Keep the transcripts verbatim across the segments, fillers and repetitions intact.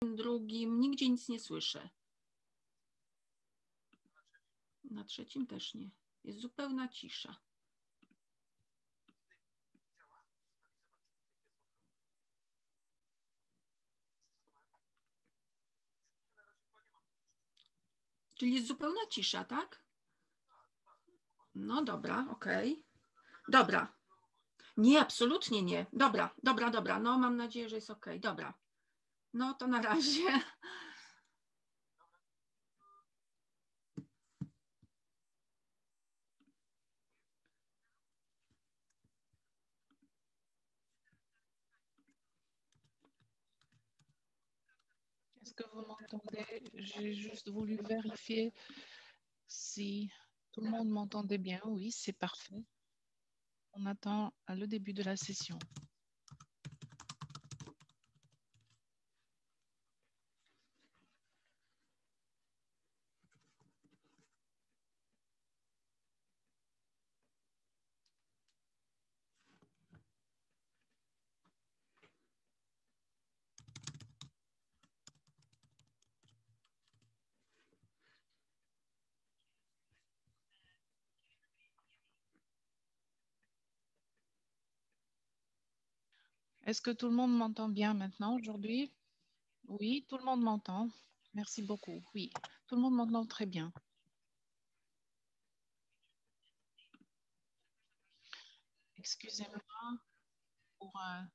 drugim nigdzie nic nie słyszę. Na trzecim też nie. Jest zupełna cisza. Czyli jest zupełna cisza, tak? No dobra, okej. Okay. Dobra. Nie, absolutnie nie. Dobra, dobra, dobra. No mam nadzieję, że jest okej. Okay. Dobra. No to na razie. Est-ce que vous m'entendez? J'ai juste voulu vérifier si tout le monde m'entendait bien. Oui, c'est parfait. On attend le début de la session. Est-ce que tout le monde m'entend bien maintenant aujourd'hui? Oui, tout le monde m'entend. Merci beaucoup. Oui, tout le monde m'entend très bien. Excusez-moi pour euh,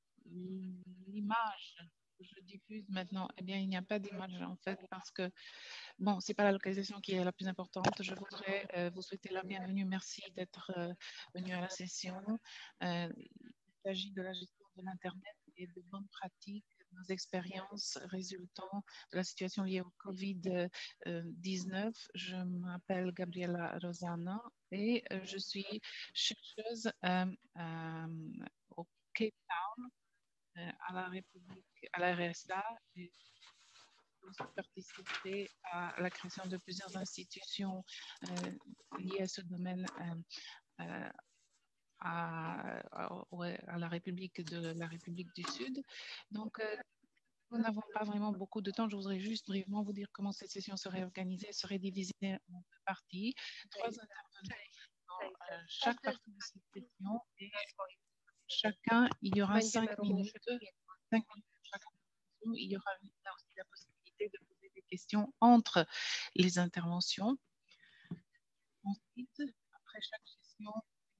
l'image que je diffuse maintenant. Eh bien, il n'y a pas d'image en fait parce que, bon, ce n'est pas la localisation qui est la plus importante. Je voudrais euh, vous souhaiter la bienvenue. Merci d'être euh, venu à la session. Euh, il s'agit de la gestion de l'Internet et de bonnes pratiques, nos expériences résultant de la situation liée au Covid dix-neuf. Je m'appelle Gabriela Rosana et euh, je suis chercheuse euh, euh, au Cape Town, euh, à la République, à la R S A. Et j'ai aussi participé à la création de plusieurs institutions euh, liées à ce domaine euh, euh, À, à, à la République de la République du Sud. Donc, euh, nous n'avons pas vraiment beaucoup de temps. Je voudrais juste brièvement vous dire comment cette session serait organisée, serait divisée en deux parties. Trois intervenants dans euh, chaque partie de cette session et chacun, il y aura cinq minutes. Cinq minutes pour chaque intervention. Il y aura là aussi la possibilité de poser des questions entre les interventions. Ensuite, après chaque session,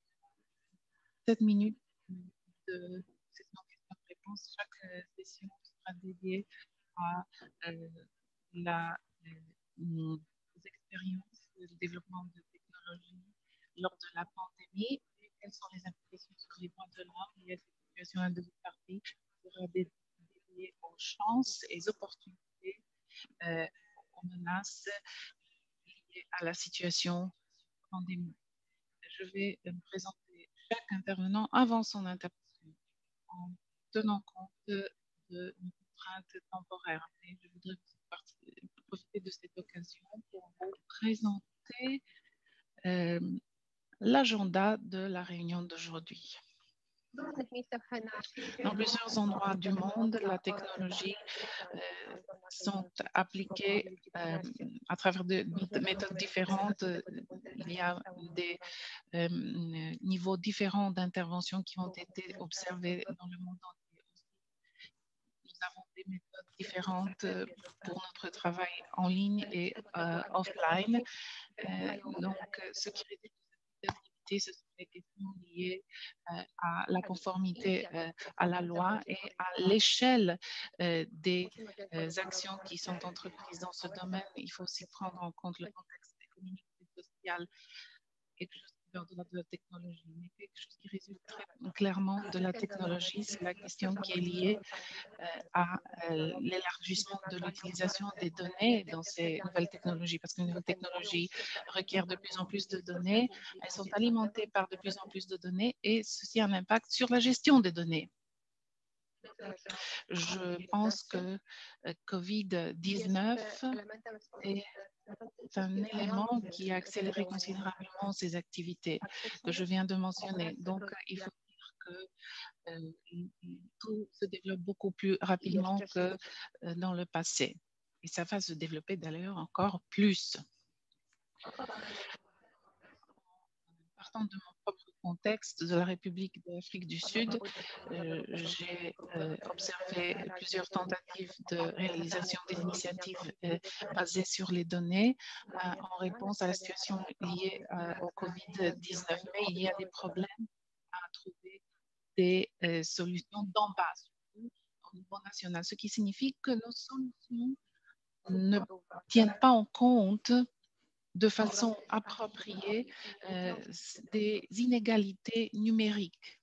sept minutes de session questions-réponses. Chaque euh, session sera dédiée à euh, la, euh, les expériences de développement de technologies lors de la pandémie et quelles sont les implications sur les droits de l'homme liées à cette situation. La deuxième partie sera dédiée aux chances et aux opportunités, euh, aux menaces liées à la situation pandémique. Je vais me présenter chaque intervenant avant son intervention en tenant compte de, de nos contraintes temporaires. Et je voudrais profiter de cette occasion pour vous présenter euh, l'agenda de la réunion d'aujourd'hui. Dans plusieurs endroits du monde, la technologie euh, sont appliquées euh, à travers de, de méthodes différentes. Il y a des euh, niveaux différents d'intervention qui ont été observés dans le monde entier. Nous avons des méthodes différentes pour notre travail en ligne et euh, offline. Euh, donc, ce qui résulte de cette activité, ce sont les questions liées euh, à la conformité euh, à la loi et à l'échelle euh, des euh, actions qui sont entreprises dans ce domaine. Il faut aussi prendre en compte le contexte économique et social, quelque chose qui vient de la, de la technologie, mais quelque chose qui résulte très clairement de la technologie, c'est la question qui est liée euh, à euh, l'élargissement de l'utilisation des données dans ces nouvelles technologies, parce que les nouvelles technologies requièrent de plus en plus de données, elles sont alimentées par de plus en plus de données et ceci a un impact sur la gestion des données. Je pense que euh, Covid dix-neuf est un élément qui a accéléré considérablement ces activités que je viens de mentionner. Donc, il faut dire que que euh, tout se développe beaucoup plus rapidement que euh, dans le passé. Et ça va se développer d'ailleurs encore plus. Partant de mon propre contexte de la République d'Afrique du Sud, euh, j'ai euh, observé plusieurs tentatives de réalisation des initiatives euh, basées sur les données euh, en réponse à la situation liée euh, au covid dix-neuf. Mais il y a des problèmes à trouver des euh, solutions d'en bas, surtout au niveau national, ce qui signifie que nos solutions ne tiennent pas en compte de façon appropriée euh, des inégalités numériques,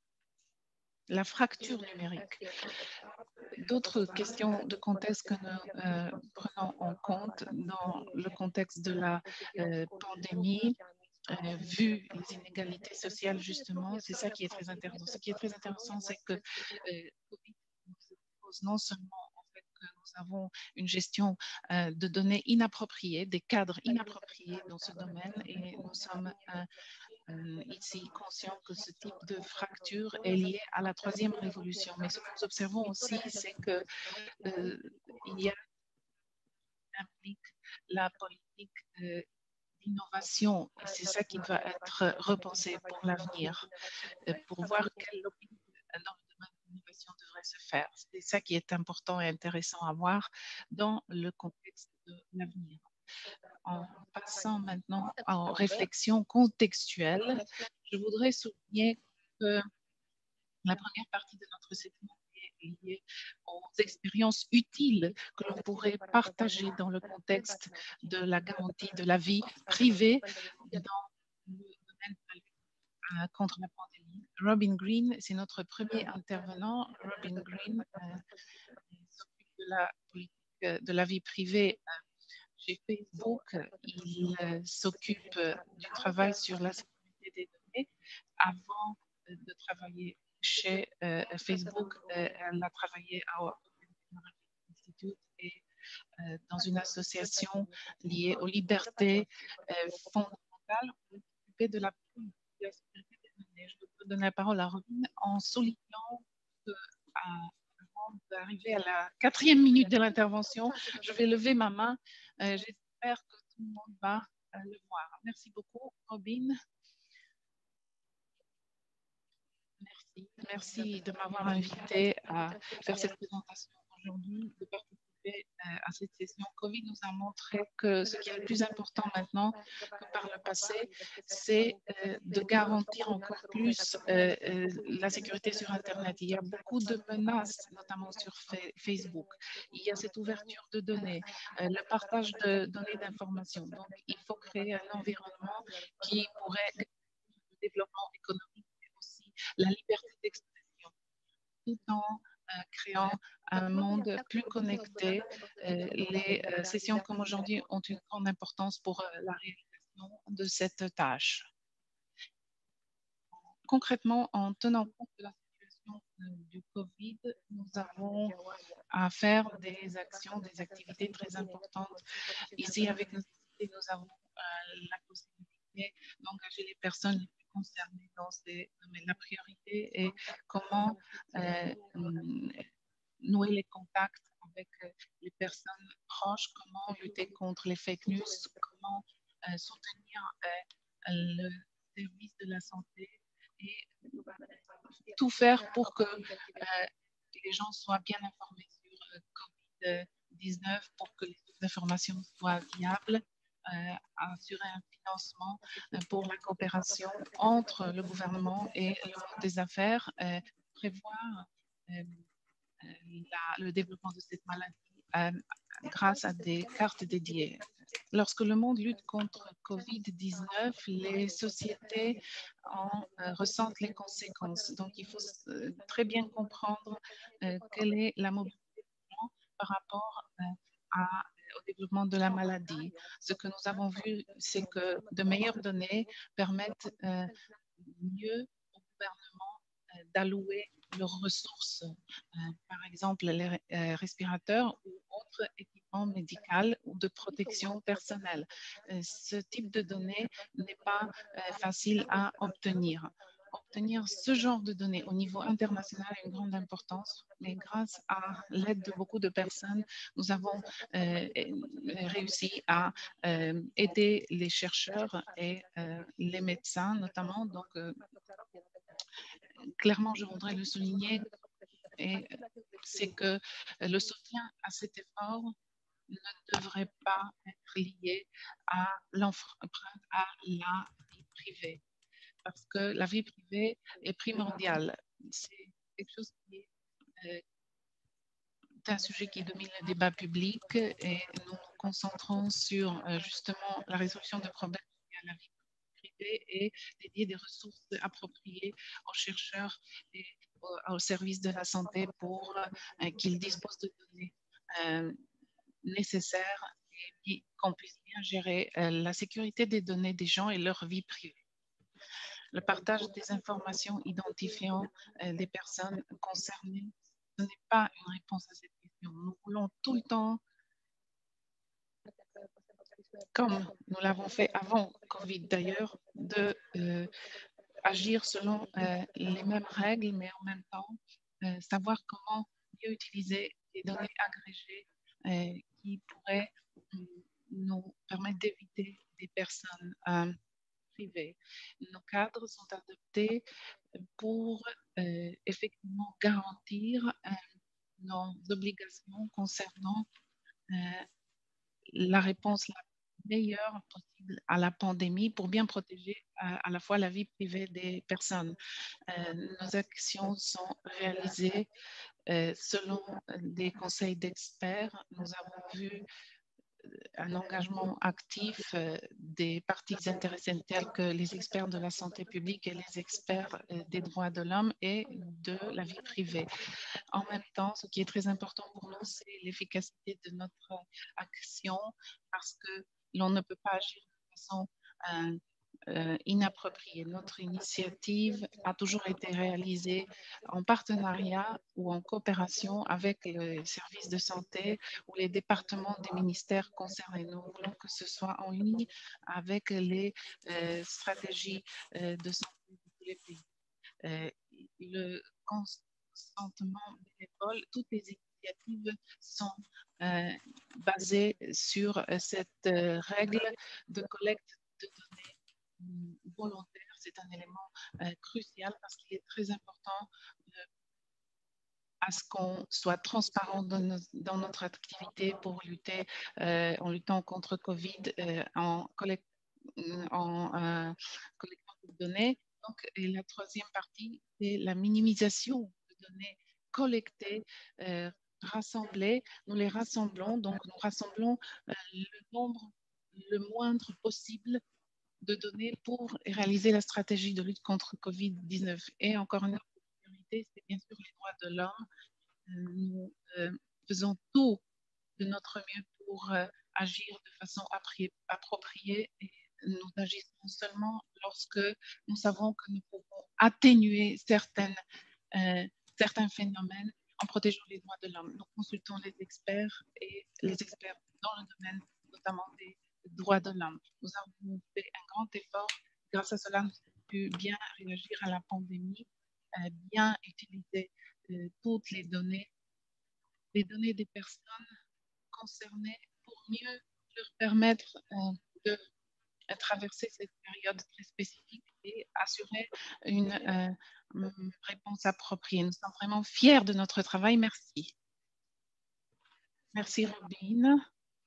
la fracture numérique. D'autres questions de contexte que nous euh, prenons en compte dans le contexte de la euh, pandémie, euh, vu les inégalités sociales, justement, c'est ça qui est très intéressant. Ce qui est très intéressant, c'est que euh, COVID nous pose non seulement que nous avons une gestion euh, de données inappropriées, des cadres inappropriés dans ce domaine, et nous sommes euh, euh, ici conscients que ce type de fracture est lié à la troisième révolution. Mais ce que nous observons aussi, c'est que euh, il y a implique la politique euh, d'innovation, et c'est ça qui doit être repensé pour l'avenir, euh, pour voir quelle logique dans le domaine de l'innovation devrait se faire. C'est ça qui est important et intéressant à voir dans le contexte de l'avenir. En passant maintenant aux réflexions contextuelles, je voudrais souligner que la première partie de notre segment est liée aux expériences utiles que l'on pourrait partager dans le contexte de la garantie de la vie privée dans le domaine de la lutte contre la pandémie. Robin Green, c'est notre premier intervenant. Robin Green euh, s'occupe de la politique de la vie privée euh, chez Facebook. Il euh, s'occupe euh, du travail sur la sécurité des données. Avant euh, de travailler chez euh, Facebook, euh, elle a travaillé à Open Technology Institute et euh, dans une association liée aux libertés euh, fondamentales pour s'occuper de la, de la sécurité des données. Je vais donner la parole à Robin en soulignant que à, avant d'arriver à la quatrième minute de l'intervention, je vais lever ma main. Euh, J'espère que tout le monde va euh, le voir. Merci beaucoup, Robin. Merci. Merci de m'avoir invité à faire cette présentation aujourd'hui, de participer à cette session. Covid nous a montré que ce qui est le plus important maintenant que par le passé, c'est de garantir encore plus la sécurité sur Internet. Il y a beaucoup de menaces, notamment sur Facebook. Il y a cette ouverture de données, le partage de données d'informations. Donc, il faut créer un environnement qui pourrait le développement économique, la liberté d'expression, tout en euh, créant un monde plus connecté. Euh, les euh, sessions comme aujourd'hui ont une grande importance pour euh, la réalisation de cette tâche. Concrètement, en tenant compte de la situation euh, du Covid, nous avons à faire des actions, des activités très importantes. Ici, avec nos sociétés, nous avons euh, la possibilité d'engager les personnes les plus concernées dans ces domaines. La priorité est comment euh, nouer les contacts avec les personnes proches, comment lutter contre les fake news, comment euh, soutenir euh, le service de la santé et tout faire pour que euh, les gens soient bien informés sur euh, COVID dix-neuf, pour que les informations soient viables, euh, assurer un financement euh, pour la coopération entre le gouvernement et le monde des affaires, euh, prévoir euh, la, le développement de cette maladie euh, grâce à des cartes dédiées. Lorsque le monde lutte contre COVID dix-neuf, les sociétés en euh, ressentent les conséquences. Donc, il faut euh, très bien comprendre euh, quelle est la mobilité par rapport euh, à, au développement de la maladie. Ce que nous avons vu, c'est que de meilleures données permettent euh, mieux au gouvernement euh, d'allouer leurs ressources, euh, par exemple les euh, respirateurs ou autres équipements médicaux ou de protection personnelle. Euh, ce type de données n'est pas euh, facile à obtenir. obtenir ce genre de données au niveau international a une grande importance, mais grâce à l'aide de beaucoup de personnes, nous avons euh, réussi à euh, aider les chercheurs et euh, les médecins notamment. Donc, euh, clairement, je voudrais le souligner, et c'est que le soutien à cet effort ne devrait pas être lié à l'empreinte à la vie privée, parce que la vie privée est primordiale. C'est quelque chose qui est euh, un sujet qui domine le débat public et nous nous concentrons sur euh, justement la résolution de problèmes liés à la vie privée et dédier des ressources appropriées aux chercheurs et au, au service de la santé pour euh, qu'ils disposent de données euh, nécessaires et qu'on puisse bien gérer euh, la sécurité des données des gens et leur vie privée. Le partage des informations identifiant euh, les personnes concernées, ce n'est pas une réponse à cette question. Nous voulons tout le temps, comme nous l'avons fait avant Covid d'ailleurs, de euh, agir selon euh, les mêmes règles, mais en même temps euh, savoir comment mieux utiliser les données agrégées euh, qui pourraient euh, nous permettre d'éviter des personnes euh, privées. Nos cadres sont adaptés pour euh, effectivement garantir euh, nos obligations concernant euh, la réponse la meilleure possible à la pandémie pour bien protéger à, à la fois la vie privée des personnes. Euh, nos actions sont réalisées euh, selon des conseils d'experts. Nous avons vu un engagement actif euh, des parties intéressées telles que les experts de la santé publique et les experts euh, des droits de l'homme et de la vie privée. En même temps, ce qui est très important pour nous, c'est l'efficacité de notre action parce que l'on ne peut pas agir de façon euh, euh, inappropriée. Notre initiative a toujours été réalisée en partenariat ou en coopération avec les services de santé ou les départements des ministères concernés. Nous voulons que ce soit en ligne avec les euh, stratégies euh, de santé de tous les pays. Euh, le consentement bénévole, toutes les initiatives sont euh, basées sur euh, cette euh, règle de collecte de données volontaire. C'est un élément euh, crucial parce qu'il est très important euh, à ce qu'on soit transparent dans, nos, dans notre activité pour lutter, euh, en luttant contre Covid, euh, en, collect, en euh, collectant des données. Donc, et la troisième partie, c'est la minimisation de données collectées, euh, rassemblées. Nous les rassemblons, donc nous rassemblons euh, le nombre le moindre possible de données pour réaliser la stratégie de lutte contre Covid dix-neuf. Et encore une autre priorité, c'est bien sûr les droits de l'homme. Nous euh, faisons tout de notre mieux pour euh, agir de façon appropriée et nous agissons seulement lorsque nous savons que nous pouvons atténuer certaines, euh, certains phénomènes en protégeant les droits de l'homme. Nous consultons les experts et les experts dans le domaine notamment des droits de l'homme. Nous avons fait un grand effort. Grâce à cela, nous avons pu bien réagir à la pandémie, euh, bien utiliser euh, toutes les données, les données des personnes concernées pour mieux leur permettre euh, de traverser cette période très spécifique et assurer une euh, réponse appropriée. Nous sommes vraiment fiers de notre travail. Merci. Merci, Robin.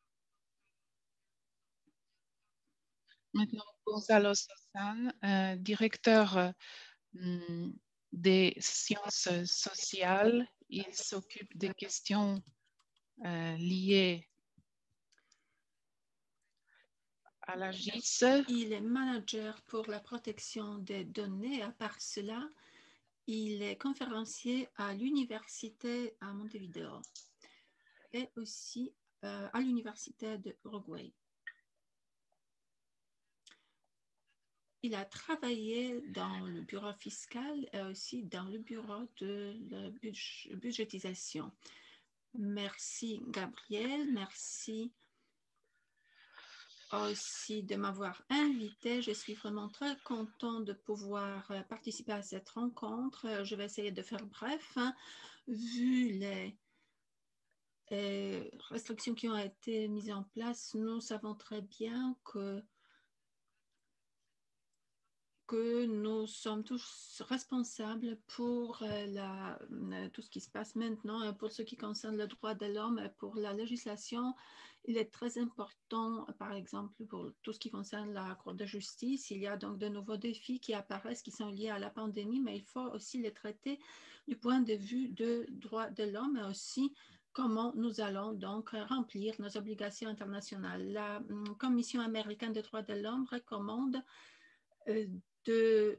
Maintenant, Gonzalo Sassan, euh, directeur euh, des sciences sociales. Il s'occupe des questions euh, liées à la G I S. Il est manager pour la protection des données. À part cela, il est conférencier à l'université à Montevideo et aussi euh, à l'université de Uruguay. Il a travaillé dans le bureau fiscal et aussi dans le bureau de la budgétisation. Merci Gabriel, merci aussi de m'avoir invité. Je suis vraiment très contente de pouvoir participer à cette rencontre. Je vais essayer de faire bref. Hein. Vu les euh, restrictions qui ont été mises en place, nous savons très bien que que nous sommes tous responsables pour euh, la, euh, tout ce qui se passe maintenant. Pour ce qui concerne le droit de l'homme, pour la législation, il est très important, par exemple, pour tout ce qui concerne la Cour de justice. Il y a donc de nouveaux défis qui apparaissent, qui sont liés à la pandémie, mais il faut aussi les traiter du point de vue de droit de l'homme, mais aussi comment nous allons donc remplir nos obligations internationales. La hum, Commission américaine des droits de l'homme recommande euh, de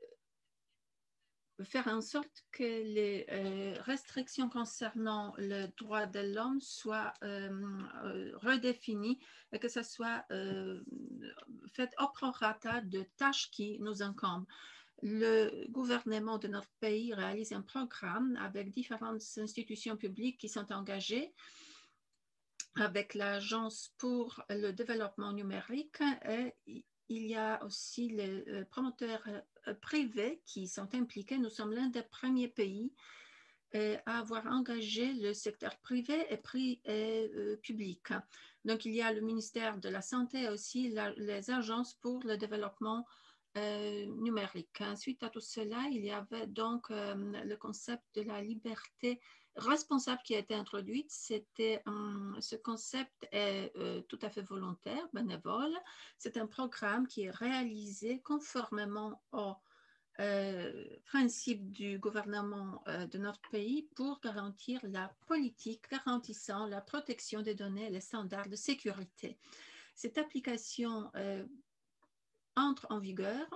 faire en sorte que les euh, restrictions concernant le droit de l'homme soient euh, euh, redéfinies et que ce soit euh, fait au prorata de tâches qui nous incombent. Le gouvernement de notre pays réalise un programme avec différentes institutions publiques qui sont engagées avec l'Agence pour le développement numérique et il y a aussi les promoteurs privés qui sont impliqués. Nous sommes l'un des premiers pays à avoir engagé le secteur privé et, pri et euh, public. Donc, il y a le ministère de la Santé et aussi la, les agences pour le développement euh, numérique. Suite à tout cela, il y avait donc euh, le concept de la liberté responsable qui a été introduite. C'était um, ce concept est euh, tout à fait volontaire, bénévole. C'est un programme qui est réalisé conformément au euh, principe du gouvernement euh, de notre pays pour garantir la politique garantissant la protection des données et les standards de sécurité. Cette application euh, entre en vigueur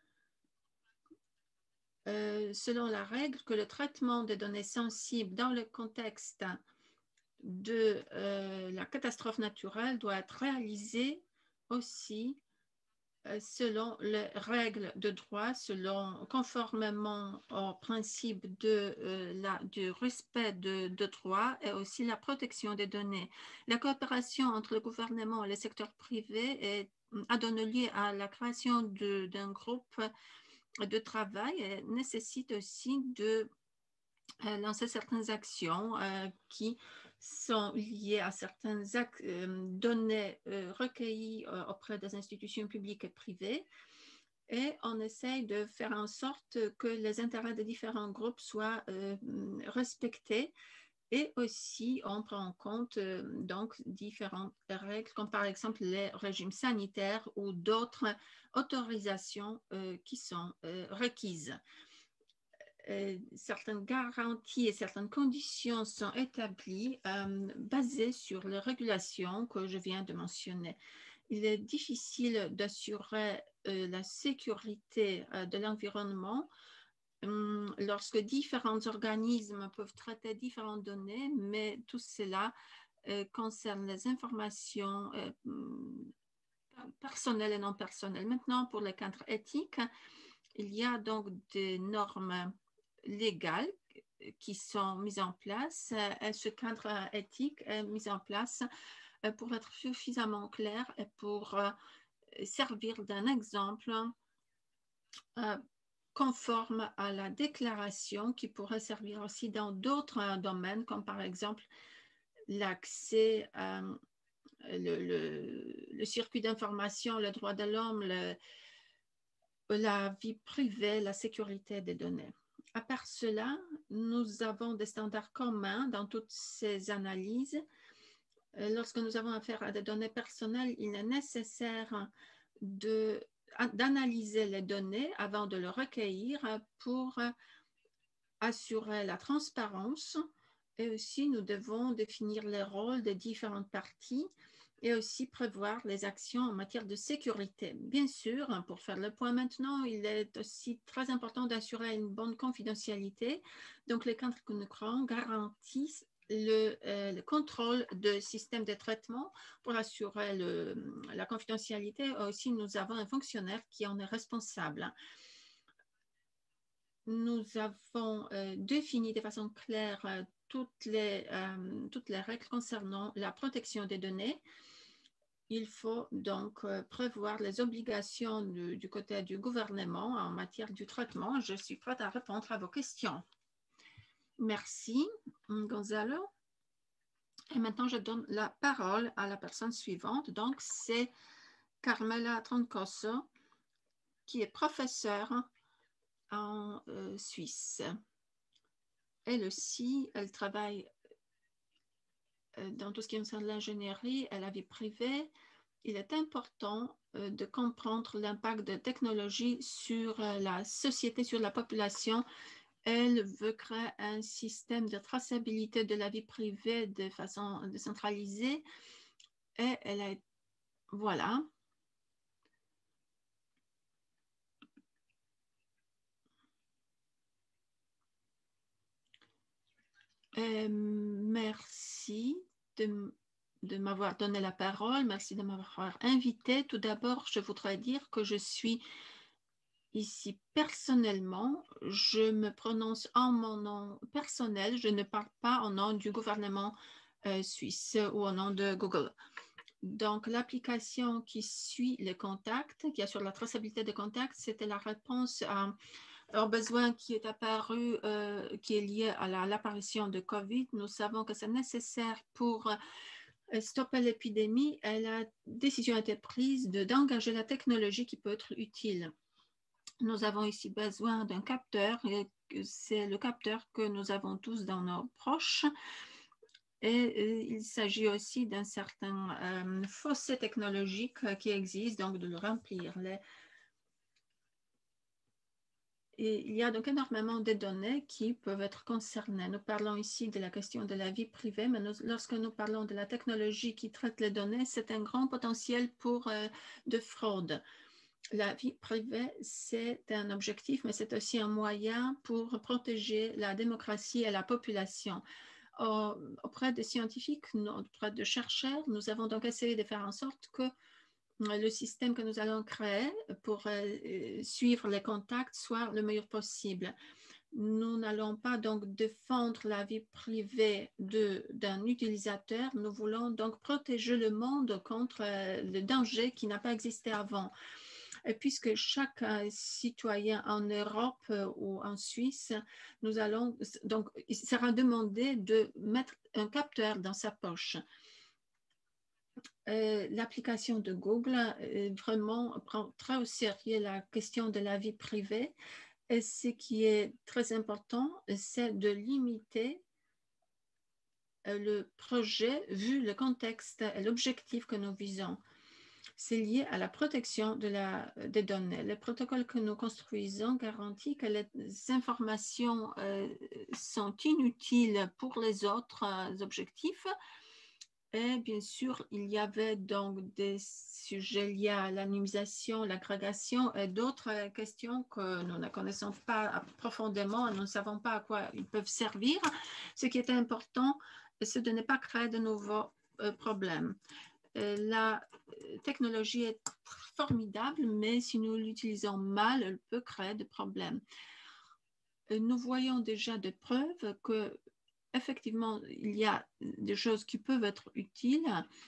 Euh, selon la règle que le traitement des données sensibles dans le contexte de euh, la catastrophe naturelle doit être réalisé aussi euh, selon les règles de droit, selon, conformément au principe de, euh, la, du respect de, de droit et aussi la protection des données. La coopération entre le gouvernement et le secteur privé est, a donné lieu à la création d'un groupe de travail et nécessite aussi de euh, lancer certaines actions euh, qui sont liées à certaines euh, données euh, recueillies euh, auprès des institutions publiques et privées. Et on essaye de faire en sorte que les intérêts des différents groupes soient euh, respectés. Et aussi, on prend en compte euh, donc différentes règles, comme par exemple les régimes sanitaires ou d'autres autorisations euh, qui sont euh, requises. Euh, certaines garanties et certaines conditions sont établies euh, basées sur les régulations que je viens de mentionner. Il est difficile d'assurer euh, la sécurité euh, de l'environnement lorsque différents organismes peuvent traiter différentes données, mais tout cela euh, concerne les informations euh, personnelles et non personnelles. Maintenant, pour le cadre éthique, il y a donc des normes légales qui sont mises en place. Et ce cadre éthique est mis en place pour être suffisamment clair et pour servir d'un exemple conforme à la déclaration qui pourrait servir aussi dans d'autres domaines, comme par exemple l'accès à le, le, le circuit d'information, le droit de l'homme, la vie privée, la sécurité des données. À part cela, nous avons des standards communs dans toutes ces analyses. Lorsque nous avons affaire à des données personnelles, il est nécessaire de d'analyser les données avant de les recueillir pour assurer la transparence et aussi nous devons définir les rôles des différentes parties et aussi prévoir les actions en matière de sécurité. Bien sûr, pour faire le point maintenant, il est aussi très important d'assurer une bonne confidentialité. Donc, les cadres que nous créons garantissent Le, euh, le contrôle de système de traitement pour assurer le, la confidentialité. Aussi, nous avons un fonctionnaire qui en est responsable. Nous avons euh, défini de façon claire euh, toutes, les, euh, toutes les règles concernant la protection des données il faut donc euh, prévoir les obligations du, du côté du gouvernement en matière du traitement. Je suis prête à répondre à vos questions. Merci, Gonzalo. Et maintenant, je donne la parole à la personne suivante. Donc, c'est Carmela Troncoso, qui est professeure en euh, Suisse. Elle aussi, elle travaille euh, dans tout ce qui concerne l'ingénierie et la vie privée. Il est important euh, de comprendre l'impact de technologie sur euh, la société, sur la population. Elle veut créer un système de traçabilité de la vie privée de façon décentralisée. Et elle a... Voilà. Euh, merci de, de m'avoir donné la parole. Merci de m'avoir invité. Tout d'abord, je voudrais dire que je suis ici personnellement. Je me prononce en mon nom personnel. Je ne parle pas au nom du gouvernement euh, suisse ou au nom de Google. Donc, l'application qui suit les contacts, qui assure la traçabilité des contacts, c'était la réponse à un besoin qui est apparu, euh, qui est lié à l'apparition de COVID. Nous savons que c'est nécessaire pour euh, stopper l'épidémie et la décision a été prise d'engager la technologie qui peut être utile. Nous avons ici besoin d'un capteur, et c'est le capteur que nous avons tous dans nos proches. Et euh, il s'agit aussi d'un certain euh, fossé technologique qui existe, donc de le remplir. Les... Et il y a donc énormément de données qui peuvent être concernées. Nous parlons ici de la question de la vie privée, mais nous, lorsque nous parlons de la technologie qui traite les données, c'est un grand potentiel pour euh, de fraude. La vie privée, c'est un objectif, mais c'est aussi un moyen pour protéger la démocratie et la population. Auprès des scientifiques, auprès de chercheurs, nous avons donc essayé de faire en sorte que le système que nous allons créer pour euh, suivre les contacts soit le meilleur possible. Nous n'allons pas donc défendre la vie privée d'un utilisateur. Nous voulons donc protéger le monde contre euh, le danger qui n'a pas existé avant. Et puisque chaque citoyen en Europe ou en Suisse, nous allons donc il sera demandé de mettre un capteur dans sa poche. Euh, l'application de Google euh, vraiment prend très au sérieux la question de la vie privée. Et ce qui est très important, c'est de limiter le projet vu le contexte et l'objectif que nous visons. C'est lié à la protection de la, des données. Le protocole que nous construisons garantit que les informations euh, sont inutiles pour les autres euh, objectifs. Et bien sûr, il y avait donc des sujets liés à l'anonymisation, l'agrégation et d'autres questions que nous ne connaissons pas profondément. Nous ne savons pas à quoi ils peuvent servir. Ce qui est important, c'est de ne pas créer de nouveaux euh, problèmes. La technologie est formidable, mais si nous l'utilisons mal, elle peut créer des problèmes. Nous voyons déjà des preuves que, effectivement, il y a des choses qui peuvent être utiles.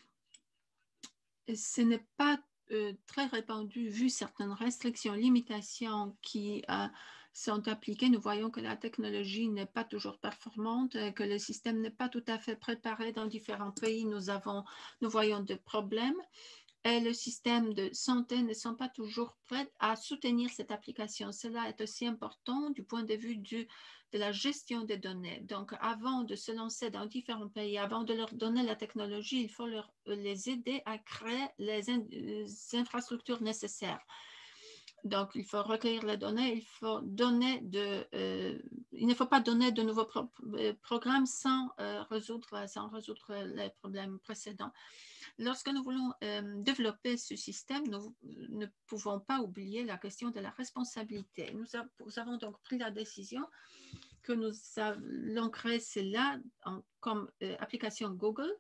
Ce n'est pas euh, très répandu vu certaines restrictions, limitations qui euh, sont appliquées. Nous voyons que la technologie n'est pas toujours performante, que le système n'est pas tout à fait préparé dans différents pays. Nous, avons, nous voyons des problèmes et le système de santé ne sont pas toujours prêts à soutenir cette application. Cela est aussi important du point de vue du, de la gestion des données. Donc, avant de se lancer dans différents pays, avant de leur donner la technologie, il faut leur, les aider à créer les, in, les infrastructures nécessaires. Donc, il faut recueillir les données, il faut donner de, euh, il ne faut pas donner de nouveaux pro programmes sans, euh, résoudre, sans résoudre les problèmes précédents. Lorsque nous voulons euh, développer ce système, nous ne pouvons pas oublier la question de la responsabilité. Nous, a, nous avons donc pris la décision que nous allons créer cela en, comme euh, application Google.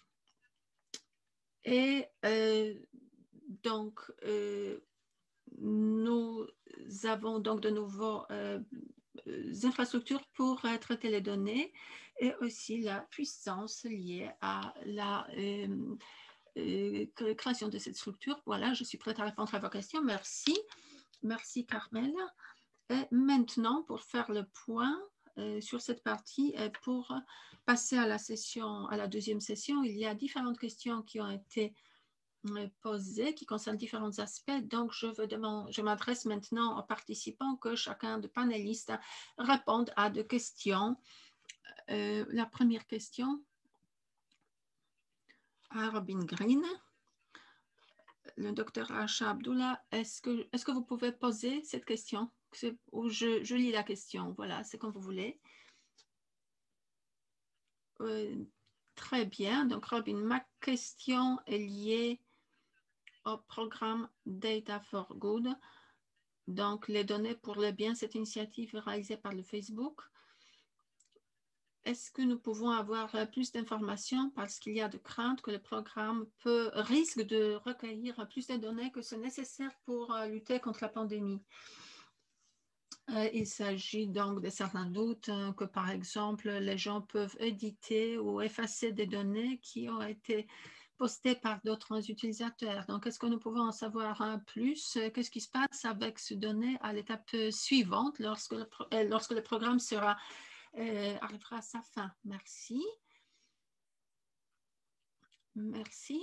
Et euh, donc, euh, nous avons donc de nouveaux euh, infrastructures pour euh, traiter les données et aussi la puissance liée à la... Euh, euh, création de cette structure. Voilà, je suis prête à répondre à vos questions. Merci. Merci, Carmel. Et maintenant, pour faire le point euh, sur cette partie et pour passer à la session, à la deuxième session, il y a différentes questions qui ont été posées qui concernent différents aspects. Donc, je, veux demander, je m'adresse maintenant aux participants que chacun des panélistes réponde à deux questions. Euh, la première question à Robin Green. Le docteur Asha Abdullah, est-ce que, est-ce que vous pouvez poser cette question? Ou je, je lis la question, voilà, c'est comme vous voulez. Euh, très bien, donc Robin, ma question est liée au programme Data for Good. Donc, les données pour le bien, cette initiative réalisée par le Facebook. Est-ce que nous pouvons avoir plus d'informations parce qu'il y a de craintes que le programme peut, risque de recueillir plus de données que c'est nécessaire pour uh, lutter contre la pandémie? Euh, il s'agit donc de certains doutes hein, que, par exemple, les gens peuvent éditer ou effacer des données qui ont été postées par d'autres utilisateurs. Donc, est-ce que nous pouvons en savoir un plus? Qu'est-ce qui se passe avec ces données à l'étape suivante lorsque le, lorsque le programme sera Euh, arrivera à sa fin. Merci. Merci.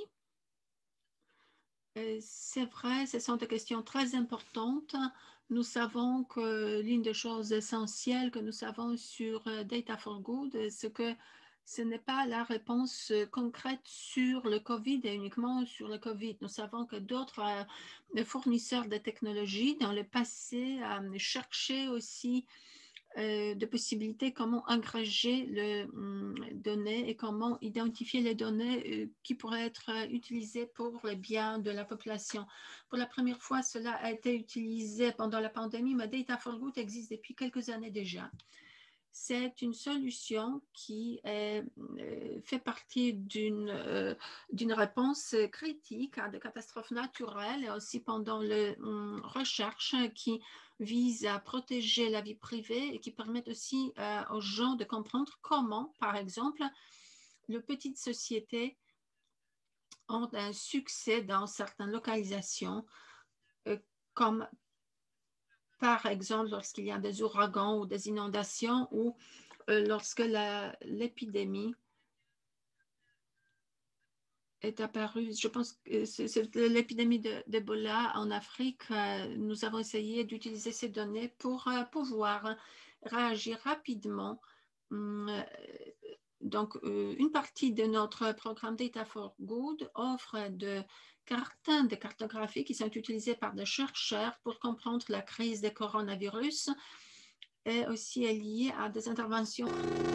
Euh, c'est vrai, ce sont des questions très importantes. Nous savons que l'une des choses essentielles que nous savons sur euh, Data for Good, c'est que ce n'est pas la réponse concrète sur le COVID et uniquement sur le COVID. Nous savons que d'autres euh, fournisseurs de technologies dans le passé euh, cherchaient aussi Euh, de possibilités, comment agréger les euh, données et comment identifier les données euh, qui pourraient être euh, utilisées pour le bien de la population. Pour la première fois, cela a été utilisé pendant la pandémie, mais Data for Good existe depuis quelques années déjà. C'est une solution qui est, euh, fait partie d'une euh, d'une réponse critique à des catastrophes naturelles et aussi pendant les euh, recherches qui visent à protéger la vie privée et qui permettent aussi euh, aux gens de comprendre comment, par exemple, les petites sociétés ont un succès dans certaines localisations, euh, comme par exemple lorsqu'il y a des ouragans ou des inondations ou lorsque l'épidémie est apparue, je pense que c'est l'épidémie d'Ebola en Afrique, nous avons essayé d'utiliser ces données pour pouvoir réagir rapidement. Donc, une partie de notre programme Data for Good offre de cartes de cartographie qui sont utilisées par des chercheurs pour comprendre la crise du coronavirus et aussi est liée à des interventions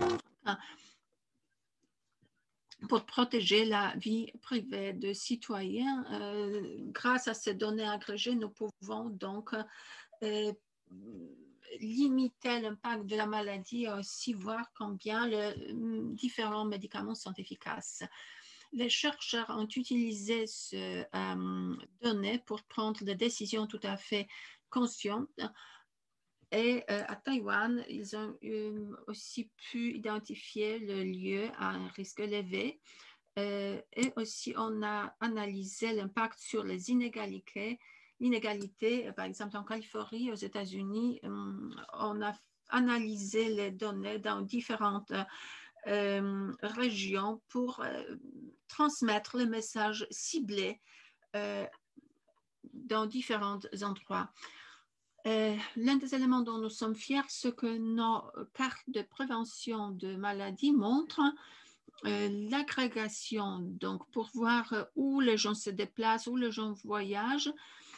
pour protéger la vie privée de citoyens. Euh, grâce à ces données agrégées, nous pouvons donc euh, limiter l'impact de la maladie et aussi voir combien les différents médicaments sont efficaces. Les chercheurs ont utilisé ces euh, données pour prendre des décisions tout à fait conscientes. Et euh, à Taïwan, ils ont euh, aussi pu identifier le lieu à un risque élevé. Euh, et aussi, on a analysé l'impact sur les inégalités. L'inégalité, par exemple, en Californie, aux États-Unis, euh, on a analysé les données dans différentes euh, régions pour euh, transmettre les messages ciblés euh, dans différents endroits. Euh, L'un des éléments dont nous sommes fiers, c'est que nos cartes de prévention de maladies montrent euh, l'agrégation, donc pour voir où les gens se déplacent, où les gens voyagent.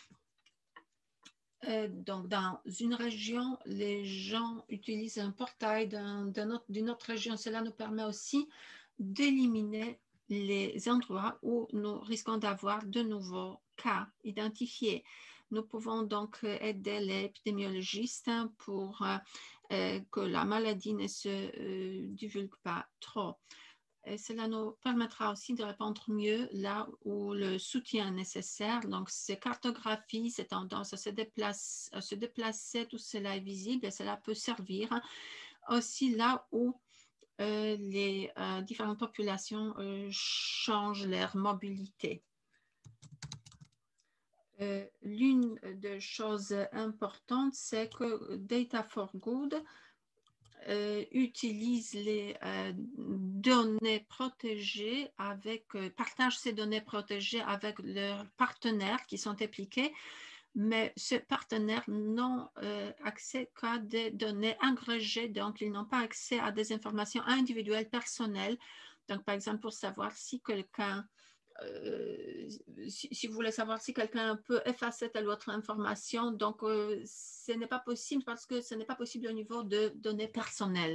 Euh, donc, dans une région, les gens utilisent un portail d'une un, autre, autre région. Cela nous permet aussi d'éliminer les endroits où nous risquons d'avoir de nouveaux cas identifiés. Nous pouvons donc aider les épidémiologistes pour euh, que la maladie ne se euh, divulgue pas trop. Et cela nous permettra aussi de répondre mieux là où le soutien est nécessaire. Donc, ces cartographies, ces tendances à se, déplacer, à se déplacer, tout cela est visible et cela peut servir aussi là où euh, les euh, différentes populations euh, changent leur mobilité. Euh, L'une des choses importantes, c'est que Data for Good euh, utilise les euh, données protégées avec, euh, partage ces données protégées avec leurs partenaires qui sont impliqués, mais ces partenaires n'ont euh, accès qu'à des données agrégées, donc ils n'ont pas accès à des informations individuelles personnelles. Donc, par exemple, pour savoir si quelqu'un Euh, si, si vous voulez savoir si quelqu'un peut effacer telle ou autre information, donc euh, ce n'est pas possible parce que ce n'est pas possible au niveau de données personnelles.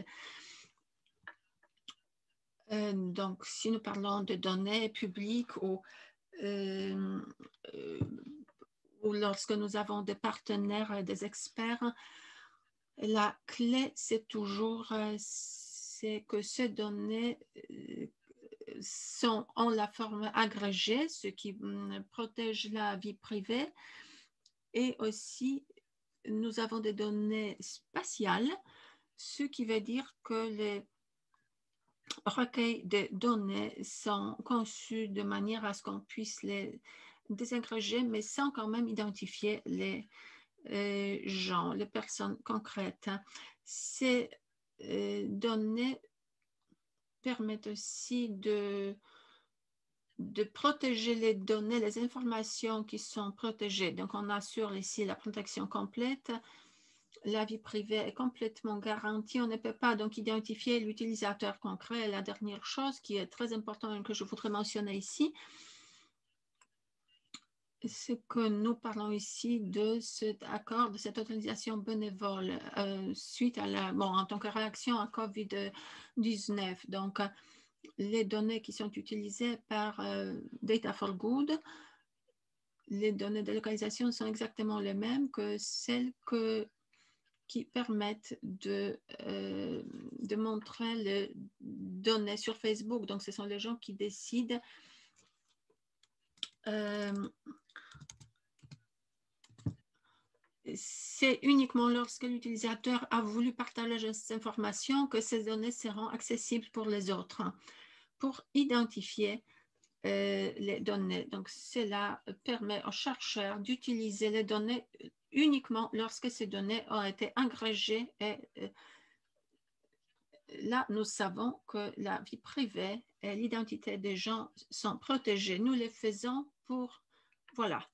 Euh, donc, si nous parlons de données publiques ou, euh, euh, ou lorsque nous avons des partenaires, des experts, la clé, c'est toujours euh, c'est que ces données euh, sont en la forme agrégée, ce qui protège la vie privée. Et aussi, nous avons des données spatiales, ce qui veut dire que les recueils de données sont conçus de manière à ce qu'on puisse les désagréger, mais sans quand même identifier les euh, gens, les personnes concrètes. Ces euh, données permettent aussi de de protéger les données, les informations qui sont protégées. Donc, on assure ici la protection complète. La vie privée est complètement garantie. On ne peut pas donc identifier l'utilisateur concret. Et la dernière chose qui est très importante et que je voudrais mentionner ici, c'est que nous parlons ici de cet accord, de cette autorisation bénévole euh, suite à la, bon, en tant que réaction à COVID dix-neuf. Donc, les données qui sont utilisées par euh, Data for Good, les données de localisation sont exactement les mêmes que celles que, qui permettent de, euh, de montrer les données sur Facebook. Donc, ce sont les gens qui décident euh, c'est uniquement lorsque l'utilisateur a voulu partager ces informations que ces données seront accessibles pour les autres, pour identifier euh, les données. Donc, cela permet aux chercheurs d'utiliser les données uniquement lorsque ces données ont été agrégées et euh, là, nous savons que la vie privée et l'identité des gens sont protégées. Nous les faisons pour, voilà.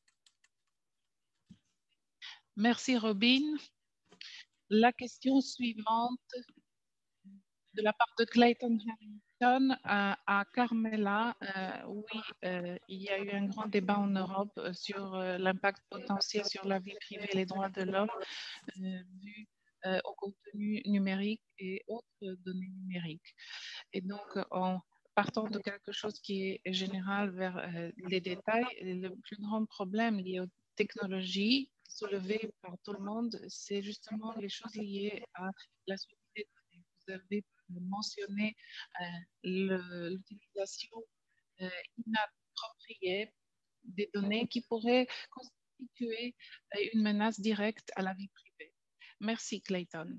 Merci Robin. La question suivante de la part de Clayton Harrington à, à Carmela. Euh, oui, euh, il y a eu un grand débat en Europe euh, sur euh, l'impact potentiel sur la vie privée et les droits de l'homme euh, vu euh, au contenu numérique et autres données numériques. Et donc, en partant de quelque chose qui est général vers euh, les détails, le plus grand problème lié aux technologies soulevé par tout le monde, c'est justement les choses liées à la société. Vous avez mentionné euh, l'utilisation euh, inappropriée des données qui pourraient constituer euh, une menace directe à la vie privée. Merci, Clayton.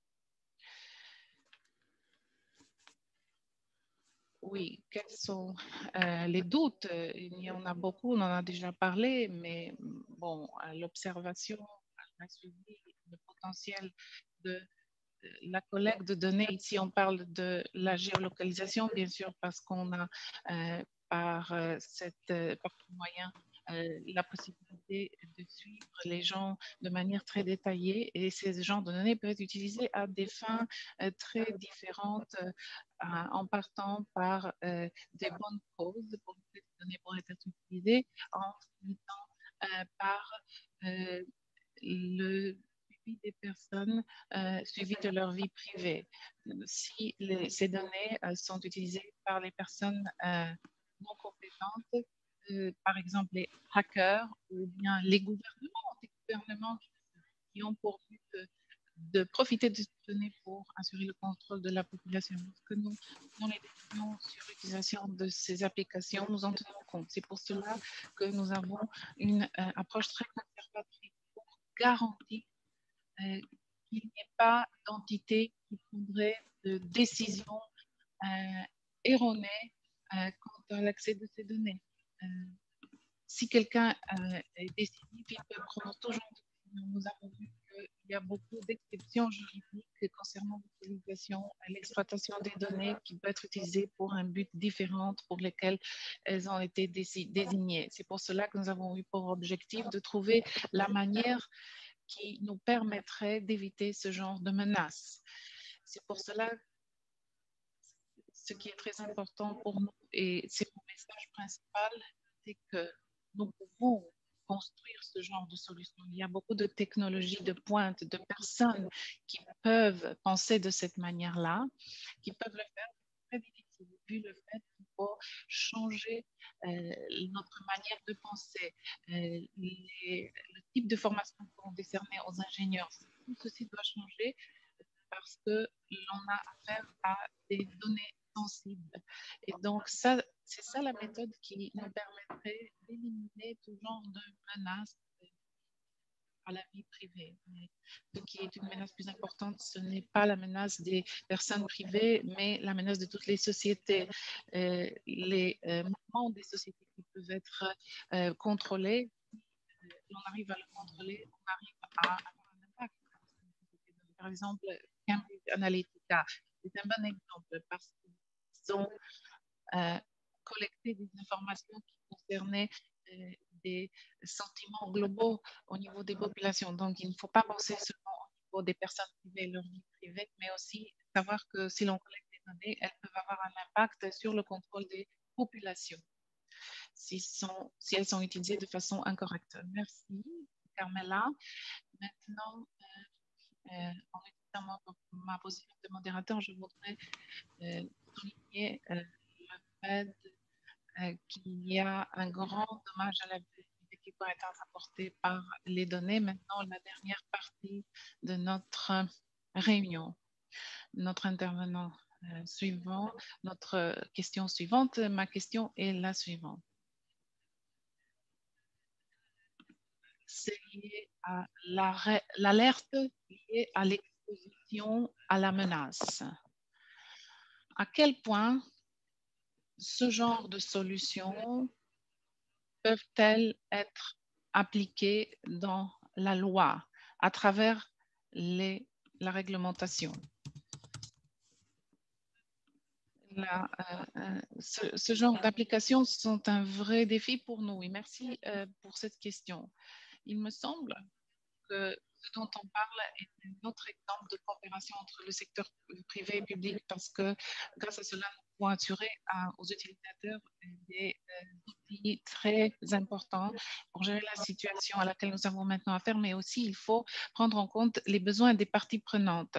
Oui, quels sont euh, les doutes? Il y en a beaucoup, on en a déjà parlé, mais bon, l'observation, la suivi, le potentiel de la collecte de données. Ici, on parle de la géolocalisation, bien sûr, parce qu'on a euh, par, euh, cette, euh, par ce moyen euh, la possibilité de suivre les gens de manière très détaillée et ces genres de données peuvent être utilisés à des fins euh, très différentes euh, en partant par euh, des bonnes causes pour que ces données pourraient être utilisées, en finissant euh, par euh, le suivi des personnes, euh, suivi de leur vie privée. Si les, ces données euh, sont utilisées par les personnes euh, non compétentes, euh, par exemple les hackers ou bien les gouvernements, des gouvernements qui, qui ont pour but de, de profiter de ces données pour assurer le contrôle de la population. Parce que nous, dans les décisions sur l'utilisation de ces applications, nous en tenons compte. C'est pour cela que nous avons une euh, approche très conservatrice pour garantir euh, qu'il n'y ait pas d'entité qui prendrait de décision euh, erronée euh, quant à l'accès de ces données. Euh, si quelqu'un euh, est décisif, il peut prendre toujours. Nous avons vu qu'il y a beaucoup d'exceptions juridiques concernant l'utilisation et l'exploitation des données qui peut être utilisées pour un but différent pour lesquels elles ont été désignées. C'est pour cela que nous avons eu pour objectif de trouver la manière qui nous permettrait d'éviter ce genre de menaces. C'est pour cela ce qui est très important pour nous, et c'est mon message principal, c'est que nous pouvons construire ce genre de solution. Il y a beaucoup de technologies de pointe, de personnes qui peuvent penser de cette manière-là, qui peuvent le faire. C'est très difficile, vu le fait qu'il faut changer euh, notre manière de penser, euh, les, le type de formation qu'on décerne aux ingénieurs. Tout ceci doit changer parce que l'on a affaire à des données sensibles. Et donc, ça, c'est ça la méthode qui nous permettrait d'éliminer tout genre de menaces à la vie privée. Mais ce qui est une menace plus importante, ce n'est pas la menace des personnes privées, mais la menace de toutes les sociétés. Euh, les euh, mouvements des sociétés qui peuvent être euh, contrôlés, euh, on arrive à le contrôler, on arrive à avoir un impact. Par exemple, Cambridge Analytica, c'est un bon exemple parce qu'ils ont euh, collecté des informations qui concernaient euh, des sentiments globaux au niveau des populations. Donc, il ne faut pas penser seulement au niveau des personnes privées, leur vie privée, mais aussi savoir que si l'on collecte des données, elles peuvent avoir un impact sur le contrôle des populations si, sont, si elles sont utilisées de façon incorrecte. Merci, Carmela. Maintenant, euh, euh, en utilisant ma position de modérateur, je voudrais euh, souligner euh, le fait euh, qu'il y a un grand dommage à la vie privée qui peut être apporté par les données. Maintenant, la dernière partie de notre réunion. Notre intervenant euh, suivant, notre question suivante. Ma question est la suivante. C'est lié à l'alerte liée à l'exposition à la menace. À quel point ce genre de solutions peuvent-elles être appliquées dans la loi à travers les, la réglementation? La, euh, ce, ce genre d'applications sont un vrai défi pour nous. Et merci euh, pour cette question. Il me semble que ce dont on parle est un autre exemple de coopération entre le secteur privé et public parce que grâce à cela, nous pouvons assurer à, aux utilisateurs des euh, outils très importants pour gérer la situation à laquelle nous avons maintenant affaire, mais aussi il faut prendre en compte les besoins des parties prenantes.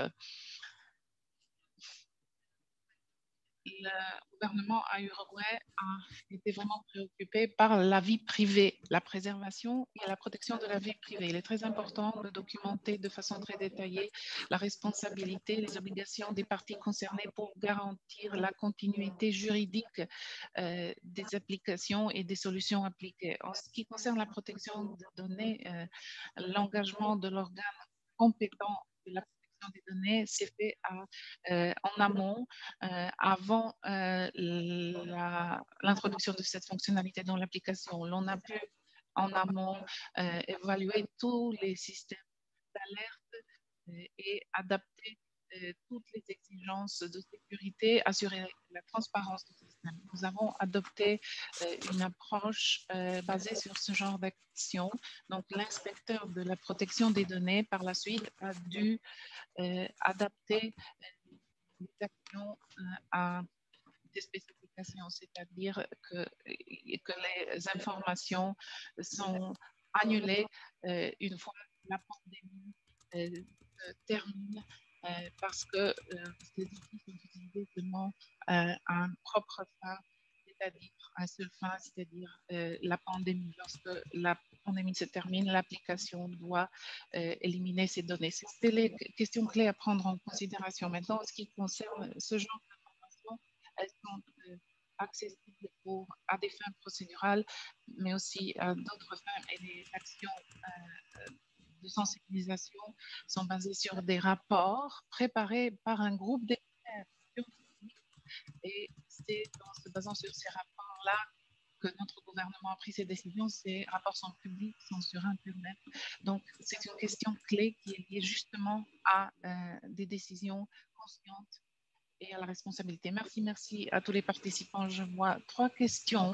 Le gouvernement à Uruguay a été vraiment préoccupé par la vie privée, la préservation et la protection de la vie privée. Il est très important de documenter de façon très détaillée la responsabilité, les obligations des parties concernées pour garantir la continuité juridique euh, des applications et des solutions appliquées. En ce qui concerne la protection des données, euh, l'engagement de l'organe compétent de la des données s'est fait à, euh, en amont, euh, avant euh, l'introduction de cette fonctionnalité dans l'application. L'on a pu en amont euh, évaluer tous les systèmes d'alerte euh, et adapter euh, toutes les exigences de sécurité, assurer la transparence du système. Nous avons adopté euh, une approche euh, basée sur ce genre d'action. Donc, l'inspecteur de la protection des données, par la suite, a dû euh, adapter les actions euh, à des spécifications, c'est-à-dire que, que les informations sont annulées euh, une fois que la pandémie euh, termine euh, parce que euh, ces outils sont utilisés seulement euh, à un propre fin, c'est-à-dire un seul fin, c'est-à-dire euh, la pandémie. Lorsque la pandémie se termine, l'application doit euh, éliminer ces données. C'est les questions clés à prendre en considération. Maintenant, en ce qui concerne ce genre d'informations, elles sont euh, accessibles pour, à des fins procédurales, mais aussi à d'autres fins, et les actions euh, de sensibilisation sont basées sur des rapports préparés par un groupe d'experts Et c'est en se basant sur ces rapports-là que notre gouvernement a pris ces décisions. Ces rapports sont publics, sont sur Internet. Donc, c'est une question clé qui est liée justement à euh, des décisions conscientes et à la responsabilité. Merci, merci à tous les participants. Je vois trois questions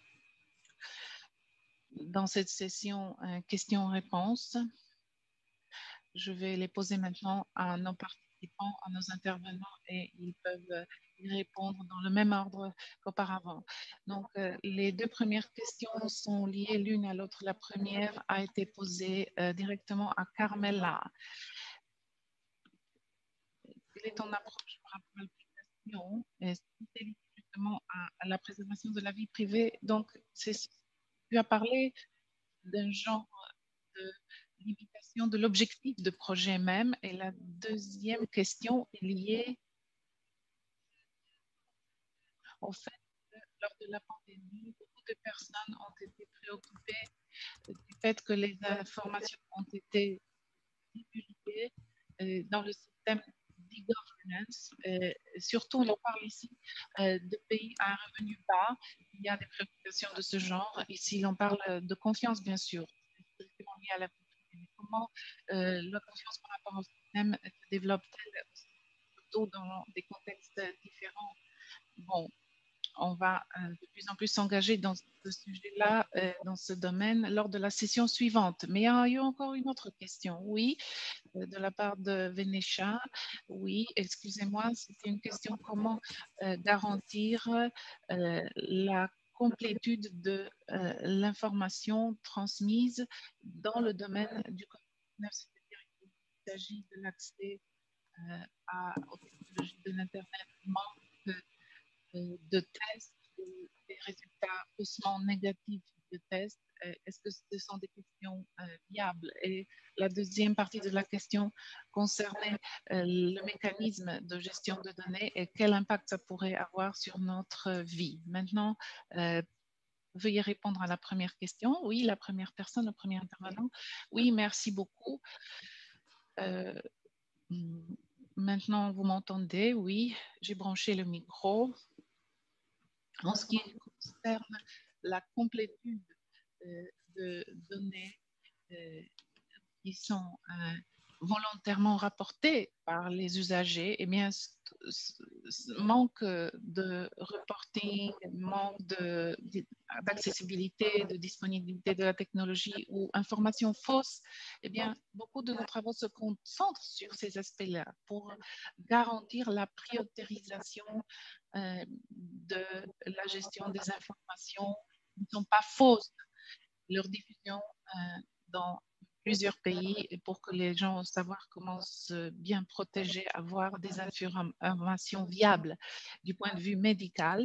dans cette session euh, questions-réponses. Je vais les poser maintenant à nos participants, à nos intervenants, et ils peuvent y répondre dans le même ordre qu'auparavant. Donc, euh, les deux premières questions sont liées l'une à l'autre. La première a été posée euh, directement à Carmela. Quelle est ton approche par rapport à l'application? Est-ce que c'est lié justement à, à la préservation de la vie privée? Donc, tu as parlé d'un genre de limitation de l'objectif de projet même. Et la deuxième question est liée au fait que lors de la pandémie, beaucoup de personnes ont été préoccupées du fait que les informations ont été divulguées euh, dans le système d'e-governance. Euh, surtout, on parle ici euh, de pays à un revenu bas. Il y a des préoccupations de ce genre. Ici, on parle de confiance, bien sûr. C'est lié à la comment euh, la confiance par rapport au système se développe-t-elle surtout dans des contextes différents? Bon, on va euh, de plus en plus s'engager dans ce sujet-là, euh, dans ce domaine, lors de la session suivante. Mais il y a eu encore une autre question, oui, euh, de la part de Venetia. Oui, excusez-moi, c'était une question comment euh, garantir euh, la complétude de euh, l'information transmise dans le domaine du covid dix-neuf, c'est-à-dire qu'il s'agit de l'accès euh, à, aux technologies de l'Internet, manque euh, de tests ou des résultats haussement négatifs de tests. Euh, Est-ce que ce sont des questions euh, viables? Et la deuxième partie de la question concernait euh, le mécanisme de gestion de données et quel impact ça pourrait avoir sur notre vie. Maintenant, euh, veuillez répondre à la première question. Oui, la première personne, le premier intervenant. Oui, merci beaucoup. Euh, maintenant, vous m'entendez? Oui, j'ai branché le micro. En ce qui concerne la complétude euh, de données euh, qui sont euh, volontairement rapportées par les usagers, eh bien, manque de reporting, manque d'accessibilité, de, de disponibilité de la technologie ou information fausse, eh bien, beaucoup de nos travaux se concentrent sur ces aspects-là pour garantir la prioritarisation euh, de la gestion des informations qui ne sont pas fausses, leur diffusion euh, dans plusieurs pays pour que les gens savoir comment se bien protéger, avoir des informations viables du point de vue médical.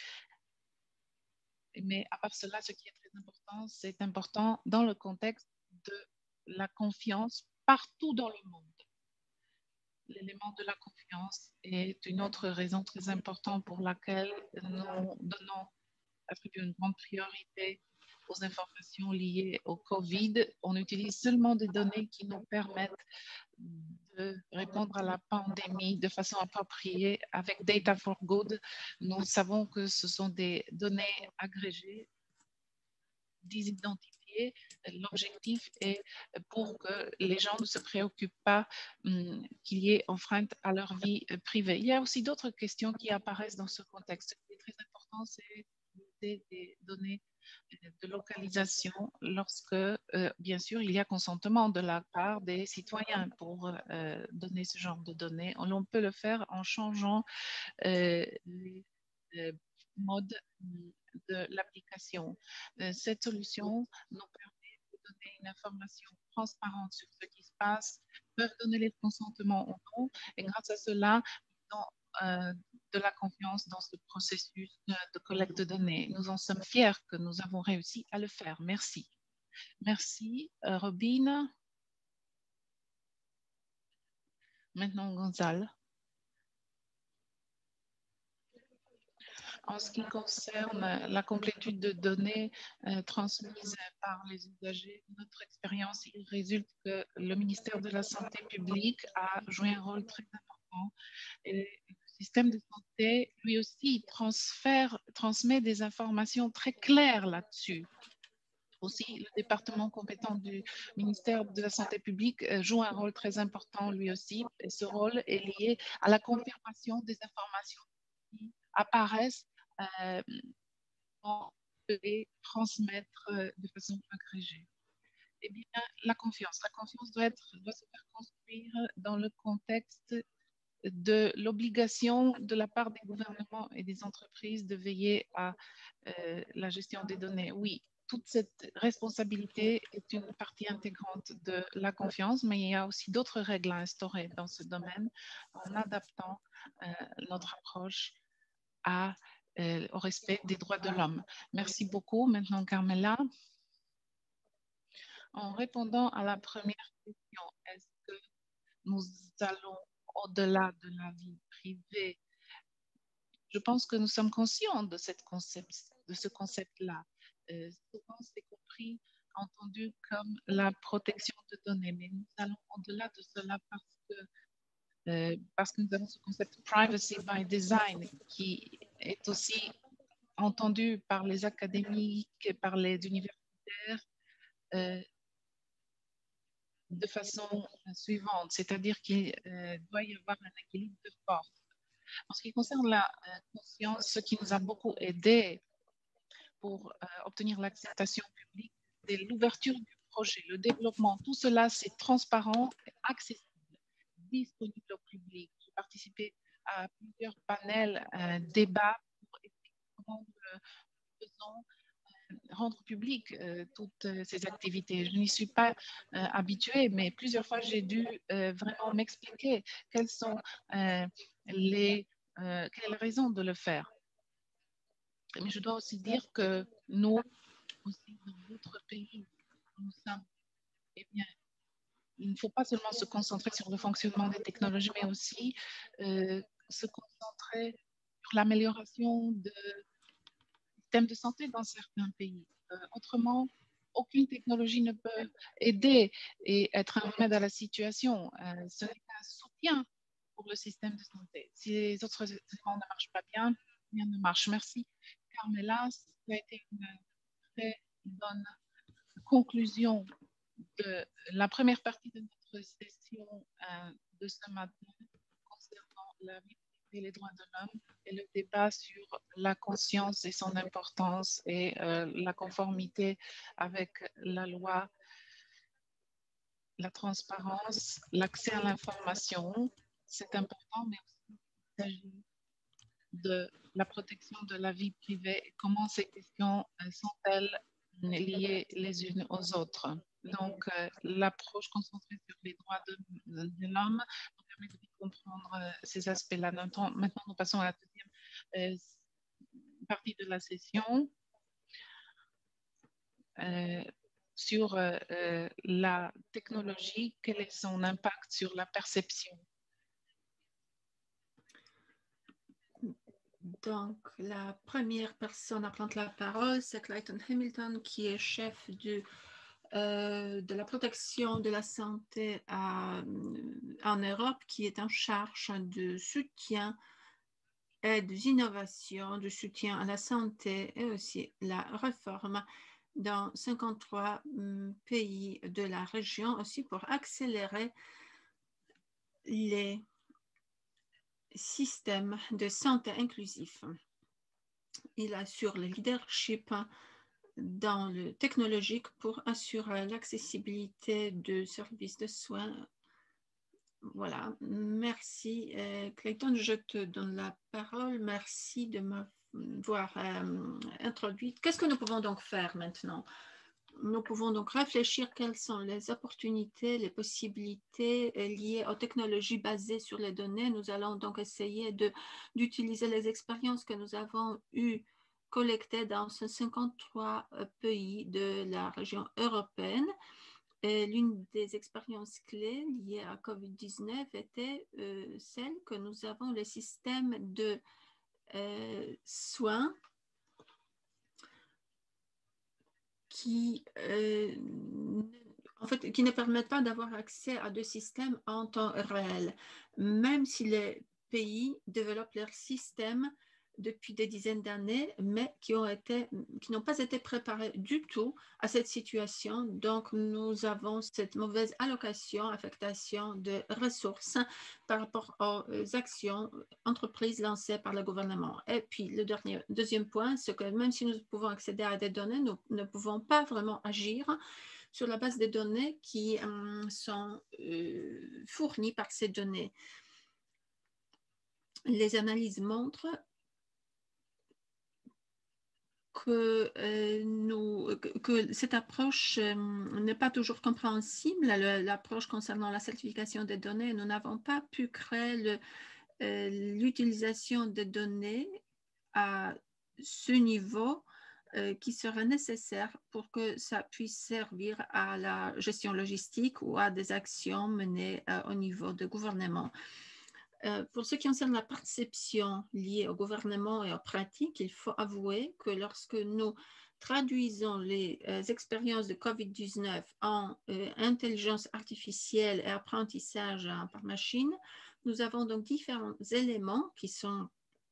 Mais à part cela, ce qui est très important, c'est important dans le contexte de la confiance partout dans le monde. L'élément de la confiance est une autre raison très importante pour laquelle nous donnons une grande priorité aux informations liées au Covid. On utilise seulement des données qui nous permettent de répondre à la pandémie de façon appropriée avec Data for Good. Nous savons que ce sont des données agrégées, désidentifiées. L'objectif est pour que les gens ne se préoccupent pas hum, qu'il y ait enfreinte à leur vie privée. Il y a aussi d'autres questions qui apparaissent dans ce contexte. Ce qui est très important, c'est des données de localisation lorsque, euh, bien sûr, il y a consentement de la part des citoyens pour euh, donner ce genre de données. On peut le faire en changeant euh, les euh, modes de l'application. Euh, cette solution nous permet de donner une information transparente sur ce qui se passe, peuvent donner les consentements ou non, et grâce à cela, nous euh, de la confiance dans ce processus de collecte de données. Nous en sommes fiers que nous avons réussi à le faire. Merci. Merci, euh, Robin. Maintenant, Gonzalo. En ce qui concerne la complétude de données euh, transmises par les usagers, notre expérience, il résulte que le ministère de la Santé publique a joué un rôle très important et système de santé, lui aussi, transfère, transmet des informations très claires là-dessus. Aussi, le département compétent du ministère de la Santé publique euh, joue un rôle très important lui aussi. Et ce rôle est lié à la confirmation des informations qui apparaissent euh, pour les transmettre euh, de façon agrégée. Eh bien, la confiance. La confiance doit, être, doit se faire construire dans le contexte de l'obligation de la part des gouvernements et des entreprises de veiller à euh, la gestion des données. Oui, toute cette responsabilité est une partie intégrante de la confiance, mais il y a aussi d'autres règles à instaurer dans ce domaine en adaptant euh, notre approche à, euh, au respect des droits de l'homme. Merci beaucoup. Maintenant, Carmela, en répondant à la première question, est-ce que nous allons au-delà de la vie privée? Je pense que nous sommes conscients de, cette concept, de ce concept-là. Euh, souvent, c'est compris, entendu comme la protection de données, mais nous allons au-delà de cela parce que, euh, parce que nous avons ce concept privacy by design qui est aussi entendu par les académiques et par les universitaires euh, de façon suivante, c'est-à-dire qu'il euh, doit y avoir un équilibre de force. En ce qui concerne la euh, conscience, ce qui nous a beaucoup aidé pour euh, obtenir l'acceptation publique, c'est l'ouverture du projet, le développement. Tout cela, c'est transparent, accessible, disponible au public. J'ai participé à plusieurs panels, euh, débats pour expliquer comment nous faisons rendre public euh, toutes euh, ces activités. Je n'y suis pas euh, habituée, mais plusieurs fois, j'ai dû euh, vraiment m'expliquer quelles sont euh, les, euh, quelle est la raison de le faire. Mais je dois aussi dire que nous, aussi dans d'autres pays, nous sommes, eh bien, il ne faut pas seulement se concentrer sur le fonctionnement des technologies, mais aussi euh, se concentrer sur l'amélioration de système de santé dans certains pays. Euh, autrement, aucune technologie ne peut aider et être un remède à la situation. Euh, ce n'est qu'un soutien pour le système de santé. Si les autres éléments ne marchent pas bien, rien ne marche. Merci, Carmela. Ça a été une très bonne conclusion de la première partie de notre session euh, de ce matin concernant la vie et les droits de l'homme et le débat sur la conscience et son importance et euh, la conformité avec la loi, la transparence, l'accès à l'information. C'est important, mais aussi il s'agit de la protection de la vie privée et comment ces questions euh, sont-elles liées les unes aux autres. Donc, euh, l'approche concentrée sur les droits de, de, de l'homme nous permet de comprendre euh, ces aspects-là. Maintenant, nous passons à la deuxième euh, partie de la session euh, sur euh, euh, la technologie, quel est son impact sur la perception. Donc, la première personne à prendre la parole, c'est Clayton Hamilton, qui est chef du Euh, de la protection de la santé à, en Europe, qui est en charge de soutien et d'innovation, de soutien à la santé et aussi la réforme dans cinquante-trois um, pays de la région, aussi pour accélérer les systèmes de santé inclusifs. Il assure le leadership dans le technologique pour assurer l'accessibilité de services de soins. Voilà, merci euh, Clayton, je te donne la parole. Merci de m'avoir euh, introduite. Qu'est-ce que nous pouvons donc faire maintenant? Nous pouvons donc réfléchir quelles sont les opportunités, les possibilités liées aux technologies basées sur les données. Nous allons donc essayer d'utiliser les expériences que nous avons eues collectées dans ces cinquante-trois pays de la région européenne. L'une des expériences clés liées à COVID dix-neuf était euh, celle que nous avons le système de euh, soins qui, euh, en fait, qui ne permettent pas d'avoir accès à deux systèmes en temps réel. Même si les pays développent leur système depuis des dizaines d'années, mais qui ont été, qui n'ont pas été préparés du tout à cette situation. Donc, nous avons cette mauvaise allocation, affectation de ressources par rapport aux actions entreprises lancées par le gouvernement. Et puis, le dernier, deuxième point, c'est que même si nous pouvons accéder à des données, nous ne pouvons pas vraiment agir sur la base des données qui euh, sont euh, fournies par ces données. Les analyses montrent que, euh, nous, que, que cette approche euh, n'est pas toujours compréhensible, l'approche concernant la certification des données. Nous n'avons pas pu créer l'utilisation euh, des données à ce niveau euh, qui serait nécessaire pour que ça puisse servir à la gestion logistique ou à des actions menées euh, au niveau de gouvernement. Euh, pour ce qui concerne la perception liée au gouvernement et aux pratiques, il faut avouer que lorsque nous traduisons les euh, expériences de COVID dix-neuf en euh, intelligence artificielle et apprentissage hein, par machine, nous avons donc différents éléments qui sont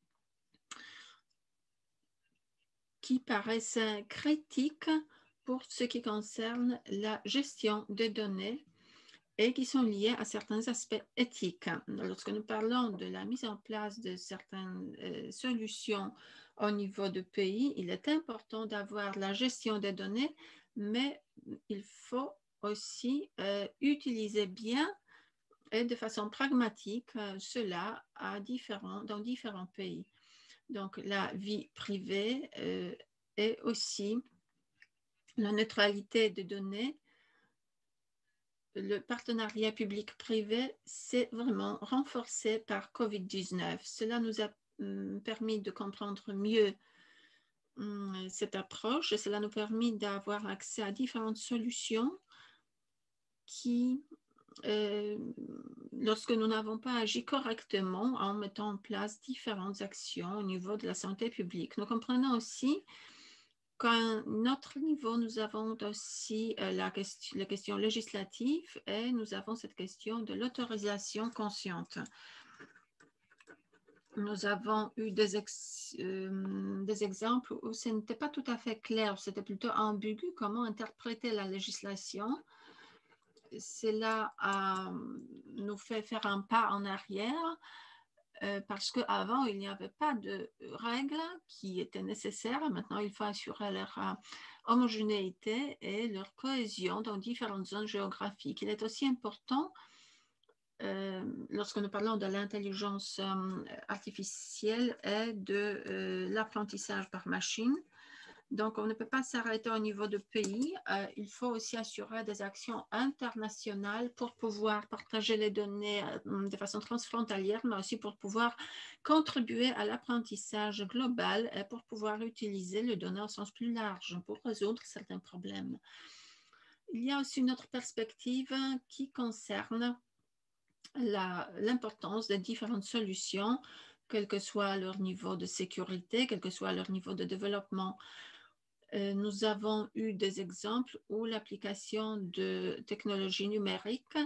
qui paraissent critiques pour ce qui concerne la gestion des données et qui sont liés à certains aspects éthiques. Lorsque nous parlons de la mise en place de certaines euh, solutions au niveau de pays, il est important d'avoir la gestion des données, mais il faut aussi euh, utiliser bien et de façon pragmatique euh, cela à différents, dans différents pays. Donc, la vie privée euh, et aussi la neutralité des données. Le partenariat public-privé s'est vraiment renforcé par COVID dix-neuf. Cela nous a hum, permis de comprendre mieux hum, cette approche et cela nous a permis d'avoir accès à différentes solutions qui, euh, lorsque nous n'avons pas agi correctement en mettant en place différentes actions au niveau de la santé publique. Nous comprenons aussi qu'à un autre niveau, nous avons aussi euh, la, question, la question législative et nous avons cette question de l'autorisation consciente. Nous avons eu des, ex, euh, des exemples où ce n'était pas tout à fait clair, c'était plutôt ambigu comment interpréter la législation. Cela a, nous fait faire un pas en arrière. Euh, parce qu'avant, il n'y avait pas de règles qui étaient nécessaires. Maintenant, il faut assurer leur euh, homogénéité et leur cohésion dans différentes zones géographiques. Il est aussi important, euh, lorsque nous parlons de l'intelligence euh, artificielle et de euh, l'apprentissage par machine. Donc, on ne peut pas s'arrêter au niveau de pays. Euh, il faut aussi assurer des actions internationales pour pouvoir partager les données euh, de façon transfrontalière, mais aussi pour pouvoir contribuer à l'apprentissage global et pour pouvoir utiliser les données au sens plus large pour résoudre certains problèmes. Il y a aussi une autre perspective qui concerne l'importance des différentes solutions, quel que soit leur niveau de sécurité, quel que soit leur niveau de développement. Euh, nous avons eu des exemples où l'application de technologies numériques,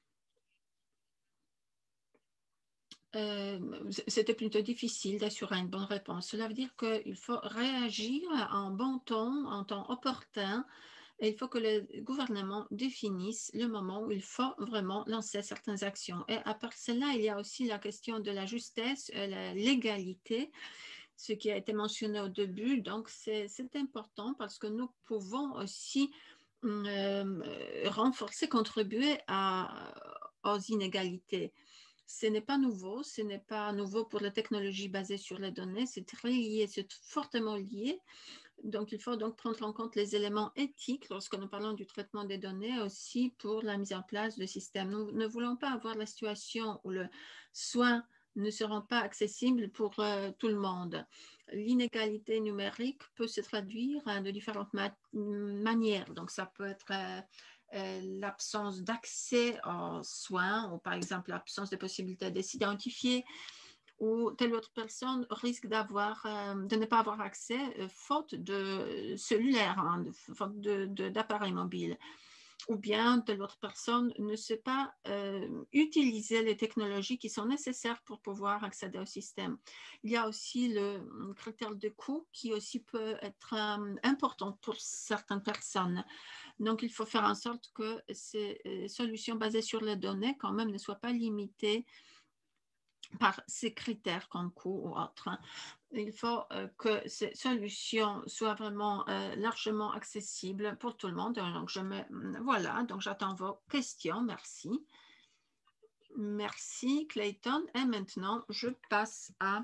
euh, c'était plutôt difficile d'assurer une bonne réponse. Cela veut dire qu'il faut réagir en bon temps, en temps opportun, et il faut que le gouvernement définisse le moment où il faut vraiment lancer certaines actions. Et à part cela, il y a aussi la question de la justesse, la légalité, ce qui a été mentionné au début. Donc, c'est important parce que nous pouvons aussi euh, renforcer, contribuer à, aux inégalités. Ce n'est pas nouveau, ce n'est pas nouveau pour la technologie basée sur les données, c'est très lié, c'est fortement lié. Donc, il faut donc prendre en compte les éléments éthiques lorsque nous parlons du traitement des données, aussi pour la mise en place de systèmes. Nous ne voulons pas avoir la situation où le soin ne seront pas accessibles pour euh, tout le monde. L'inégalité numérique peut se traduire hein, de différentes ma manières. Donc, ça peut être euh, euh, l'absence d'accès aux soins ou par exemple l'absence de possibilité de s'identifier ou telle autre personne risque d'avoir, euh, de ne pas avoir accès euh, faute de cellulaire, hein, de, faute d'appareil mobile. ou bien de l'autre personne ne sait pas euh, utiliser les technologies qui sont nécessaires pour pouvoir accéder au système. Il y a aussi le critère de coût qui aussi peut être euh, important pour certaines personnes. Donc, il faut faire en sorte que ces euh, solutions basées sur les données quand même ne soient pas limitées par ces critères comme coût ou autres. Il faut euh, que ces solutions soient vraiment euh, largement accessibles pour tout le monde. Donc, je mets, voilà, donc j'attends vos questions. Merci. Merci, Clayton. Et maintenant, je passe à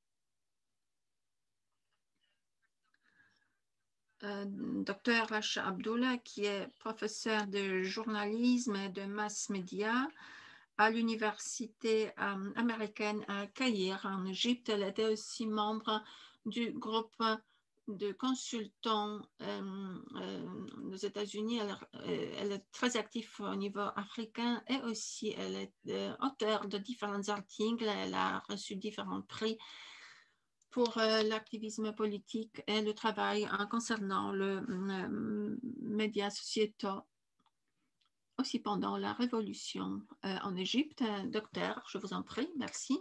euh, Docteur Rasha Abdullah, qui est professeur de journalisme et de mass média à l'université euh, américaine à Caire, en Égypte. Elle était aussi membre du groupe de consultants euh, euh, aux États-Unis. Elle, euh, elle est très active au niveau africain et aussi elle est euh, auteure de différents articles. Elle a reçu différents prix pour euh, l'activisme politique et le travail en concernant le euh, média sociétal aussi pendant la révolution euh, en Égypte. Docteur, je vous en prie, merci.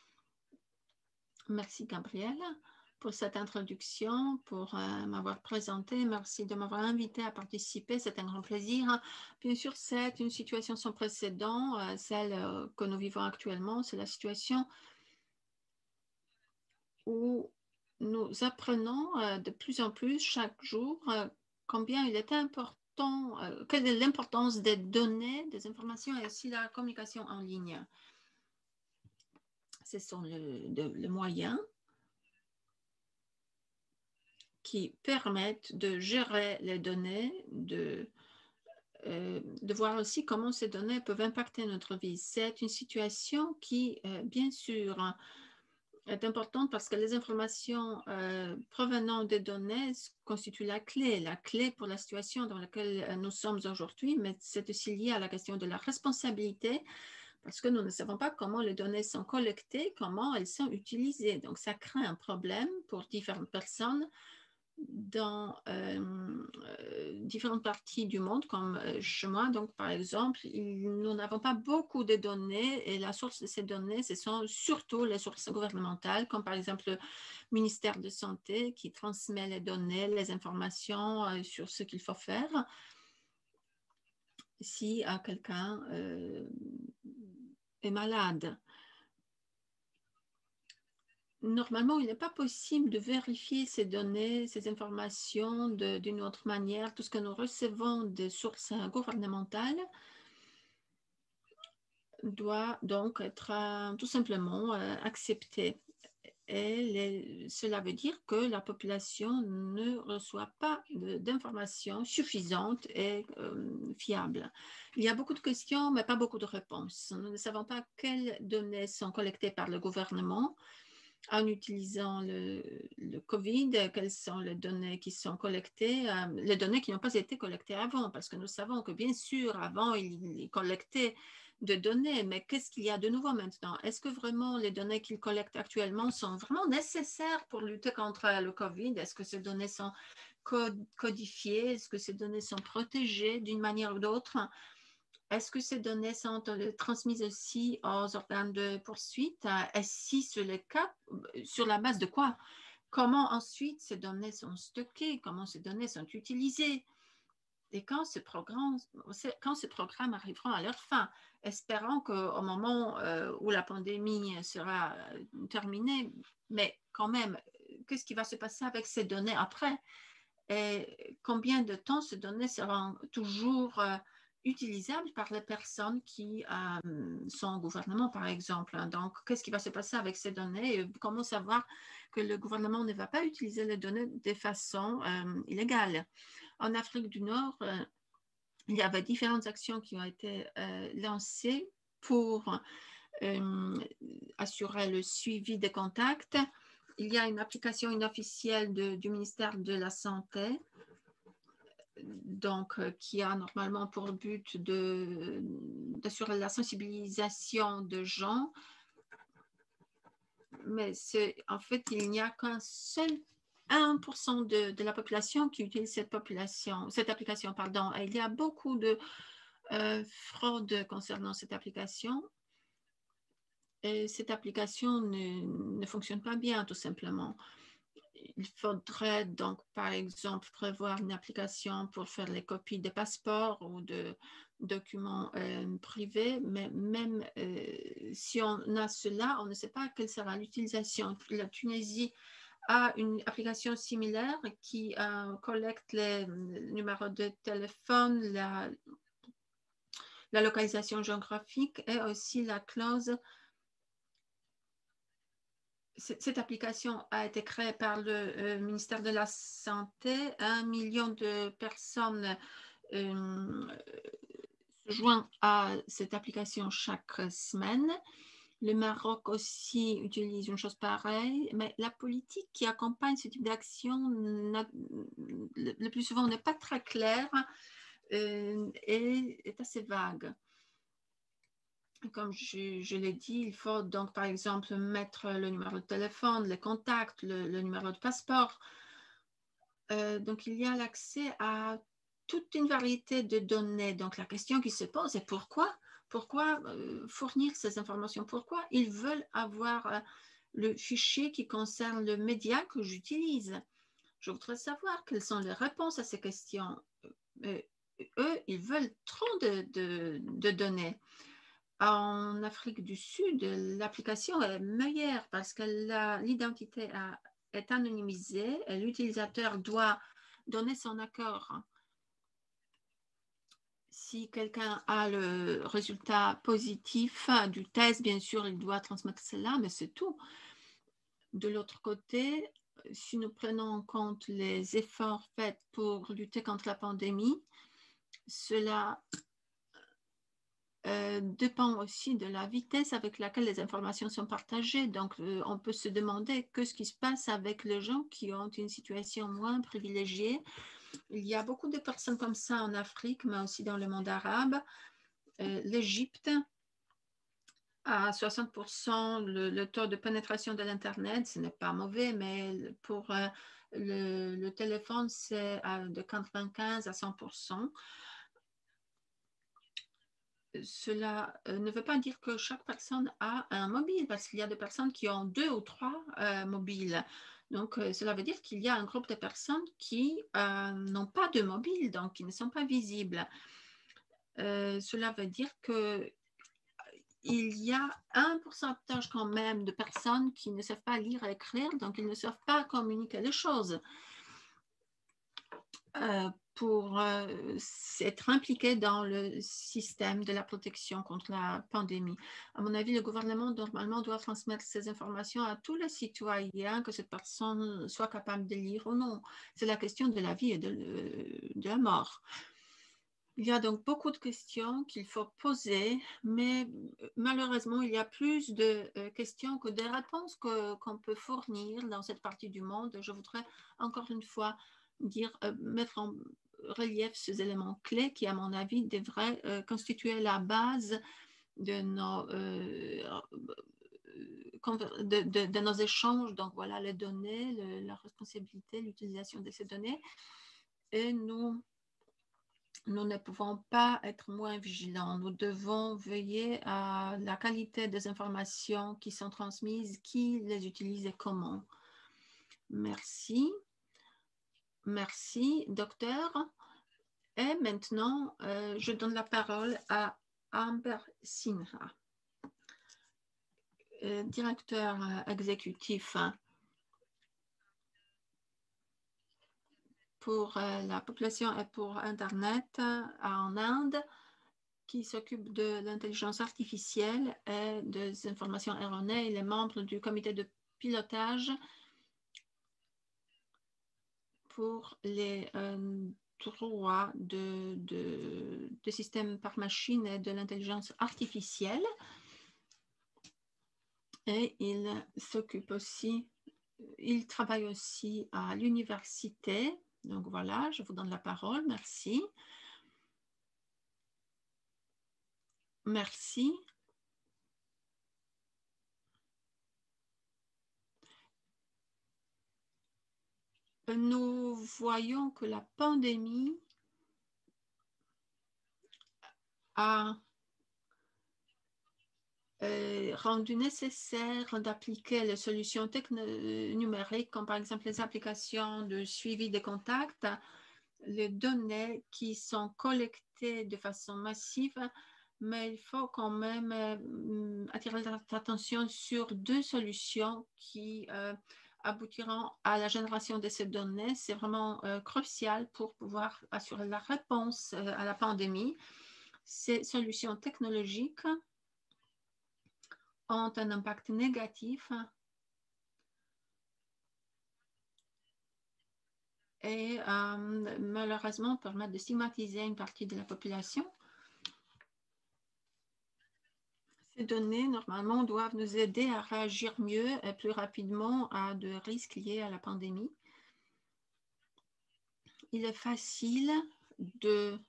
Merci, Gabrielle, pour cette introduction, pour euh, m'avoir présenté. Merci de m'avoir invité à participer. C'est un grand plaisir. Bien sûr, c'est une situation sans précédent, euh, celle euh, que nous vivons actuellement. C'est la situation où nous apprenons euh, de plus en plus chaque jour euh, combien il est important Euh, quelle est l'importance des données, des informations et aussi la communication en ligne. Ce sont le, de, le moyen qui permettent de gérer les données, de, euh, de voir aussi comment ces données peuvent impacter notre vie. C'est une situation qui, euh, bien sûr, est importante parce que les informations euh, provenant des données constituent la clé, la clé pour la situation dans laquelle nous sommes aujourd'hui, mais c'est aussi lié à la question de la responsabilité parce que nous ne savons pas comment les données sont collectées, comment elles sont utilisées. Donc, ça crée un problème pour différentes personnes dans euh, euh, différentes parties du monde, comme euh, chez moi. Donc, par exemple, nous n'avons pas beaucoup de données et la source de ces données, ce sont surtout les sources gouvernementales, comme par exemple le ministère de Santé qui transmet les données, les informations euh, sur ce qu'il faut faire si euh, quelqu'un euh, est malade. Normalement, il n'est pas possible de vérifier ces données, ces informations d'une autre manière. Tout ce que nous recevons des sources gouvernementales doit donc être euh, tout simplement euh, accepté. Et les, cela veut dire que la population ne reçoit pas d'informations suffisantes et euh, fiables. Il y a beaucoup de questions, mais pas beaucoup de réponses. Nous ne savons pas quelles données sont collectées par le gouvernement en utilisant le, le COVID, quelles sont les données qui sont collectées, euh, les données qui n'ont pas été collectées avant, parce que nous savons que bien sûr, avant, il, il collectait de données, mais qu'est-ce qu'il y a de nouveau maintenant? Est-ce que vraiment les données qu'il collecte actuellement sont vraiment nécessaires pour lutter contre le COVID? Est-ce que ces données sont codifiées? Est-ce que ces données sont protégées d'une manière ou d'autre? Est-ce que ces données sont transmises aussi aux organes de poursuite? Et si c'est le cas, sur la base de quoi? Comment ensuite ces données sont stockées? Comment ces données sont utilisées? Et quand ces programmes, quand ces programmes arriveront à leur fin, espérant qu'au moment euh, où la pandémie sera terminée, mais quand même, qu'est-ce qui va se passer avec ces données après? Et combien de temps ces données seront toujours euh, utilisables par les personnes qui euh, sont au gouvernement, par exemple? Donc, qu'est-ce qui va se passer avec ces données? Et comment savoir que le gouvernement ne va pas utiliser les données de façon euh, illégale? En Afrique du Nord, euh, il y avait différentes actions qui ont été euh, lancées pour euh, assurer le suivi des contacts. Il y a une application inofficielle de, du ministère de la Santé, donc euh, qui a normalement pour but d'assurer la sensibilisation de gens. Mais en fait, il n'y a qu'un seul un pour cent de, de la population qui utilise cette, population, cette application. Pardon. Et il y a beaucoup de euh, fraudes concernant cette application. Et cette application ne, ne fonctionne pas bien, tout simplement. Il faudrait donc, par exemple, prévoir une application pour faire les copies des passeports ou de documents euh, privés, mais même euh, si on a cela, on ne sait pas quelle sera l'utilisation. La Tunisie a une application similaire qui euh, collecte les numéros de téléphone, la, la localisation géographique et aussi la clause. Cette application a été créée par le euh, ministère de la Santé. Un million de personnes euh, se joignent à cette application chaque semaine. Le Maroc aussi utilise une chose pareille, mais la politique qui accompagne ce type d'action le plus souvent n'est pas très claire euh, et est assez vague. Comme je, je l'ai dit, il faut donc par exemple mettre le numéro de téléphone, les contacts, le, le numéro de passeport. Euh, donc il y a l'accès à toute une variété de données. Donc la question qui se pose est pourquoi Pourquoi euh, fournir ces informations? Pourquoi ils veulent avoir euh, le fichier qui concerne le média que j'utilise? Je voudrais savoir quelles sont les réponses à ces questions. Euh, eux, ils veulent trop de, de, de données. En Afrique du Sud, l'application est meilleure parce que l'identité est anonymisée et l'utilisateur doit donner son accord. Si quelqu'un a le résultat positif du test, bien sûr, il doit transmettre cela, mais c'est tout. De l'autre côté, si nous prenons en compte les efforts faits pour lutter contre la pandémie, cela Euh, dépend aussi de la vitesse avec laquelle les informations sont partagées. Donc, euh, on peut se demander que ce qui se passe avec les gens qui ont une situation moins privilégiée. Il y a beaucoup de personnes comme ça en Afrique, mais aussi dans le monde arabe. Euh, L'Égypte a soixante pour cent le, le taux de pénétration de l'Internet. Ce n'est pas mauvais, mais pour euh, le, le téléphone, c'est de quatre-vingt-quinze à cent pour cent. Cela ne veut pas dire que chaque personne a un mobile, parce qu'il y a des personnes qui ont deux ou trois euh, mobiles. Donc, euh, cela veut dire qu'il y a un groupe de personnes qui euh, n'ont pas de mobile, donc qui ne sont pas visibles. Euh, cela veut dire que il y a un pourcentage quand même de personnes qui ne savent pas lire et écrire, donc ils ne savent pas communiquer les choses. Euh, pour euh, être impliqué dans le système de la protection contre la pandémie. À mon avis, le gouvernement normalement doit transmettre ces informations à tous les citoyens, que cette personne soit capable de lire ou non. C'est la question de la vie et de, de la mort. Il y a donc beaucoup de questions qu'il faut poser, mais malheureusement, il y a plus de questions que de réponses que, qu'on peut fournir dans cette partie du monde. Je voudrais encore une fois dire, euh, mettre en relief ces éléments clés qui, à mon avis, devraient euh, constituer la base de nos, euh, de, de, de nos échanges. Donc voilà, les données, le, la responsabilité, l'utilisation de ces données. Et nous, nous ne pouvons pas être moins vigilants. Nous devons veiller à la qualité des informations qui sont transmises, qui les utilise et comment. Merci. Merci, docteur. Et maintenant, euh, je donne la parole à Amber Sinha, euh, directeur exécutif pour euh, la population et pour Internet euh, en Inde, qui s'occupe de l'intelligence artificielle et des informations erronées. Il est membre du comité de pilotage pour les euh, droits de, de, de systèmes par machine et de l'intelligence artificielle. Et il s'occupe aussi, il travaille aussi à l'université. Donc voilà, je vous donne la parole. Merci. Merci. nous voyons que la pandémie a euh, rendu nécessaire d'appliquer les solutions numériques, comme par exemple les applications de suivi des contacts, les données qui sont collectées de façon massive, mais il faut quand même euh, attirer notre attention sur deux solutions qui euh, aboutiront à la génération de ces données. C'est vraiment euh, crucial pour pouvoir assurer la réponse euh, à la pandémie. Ces solutions technologiques ont un impact négatif et euh, malheureusement permettent de stigmatiser une partie de la population. Ces données, normalement, doivent nous aider à réagir mieux et plus rapidement à de risques liés à la pandémie. Il est facile de,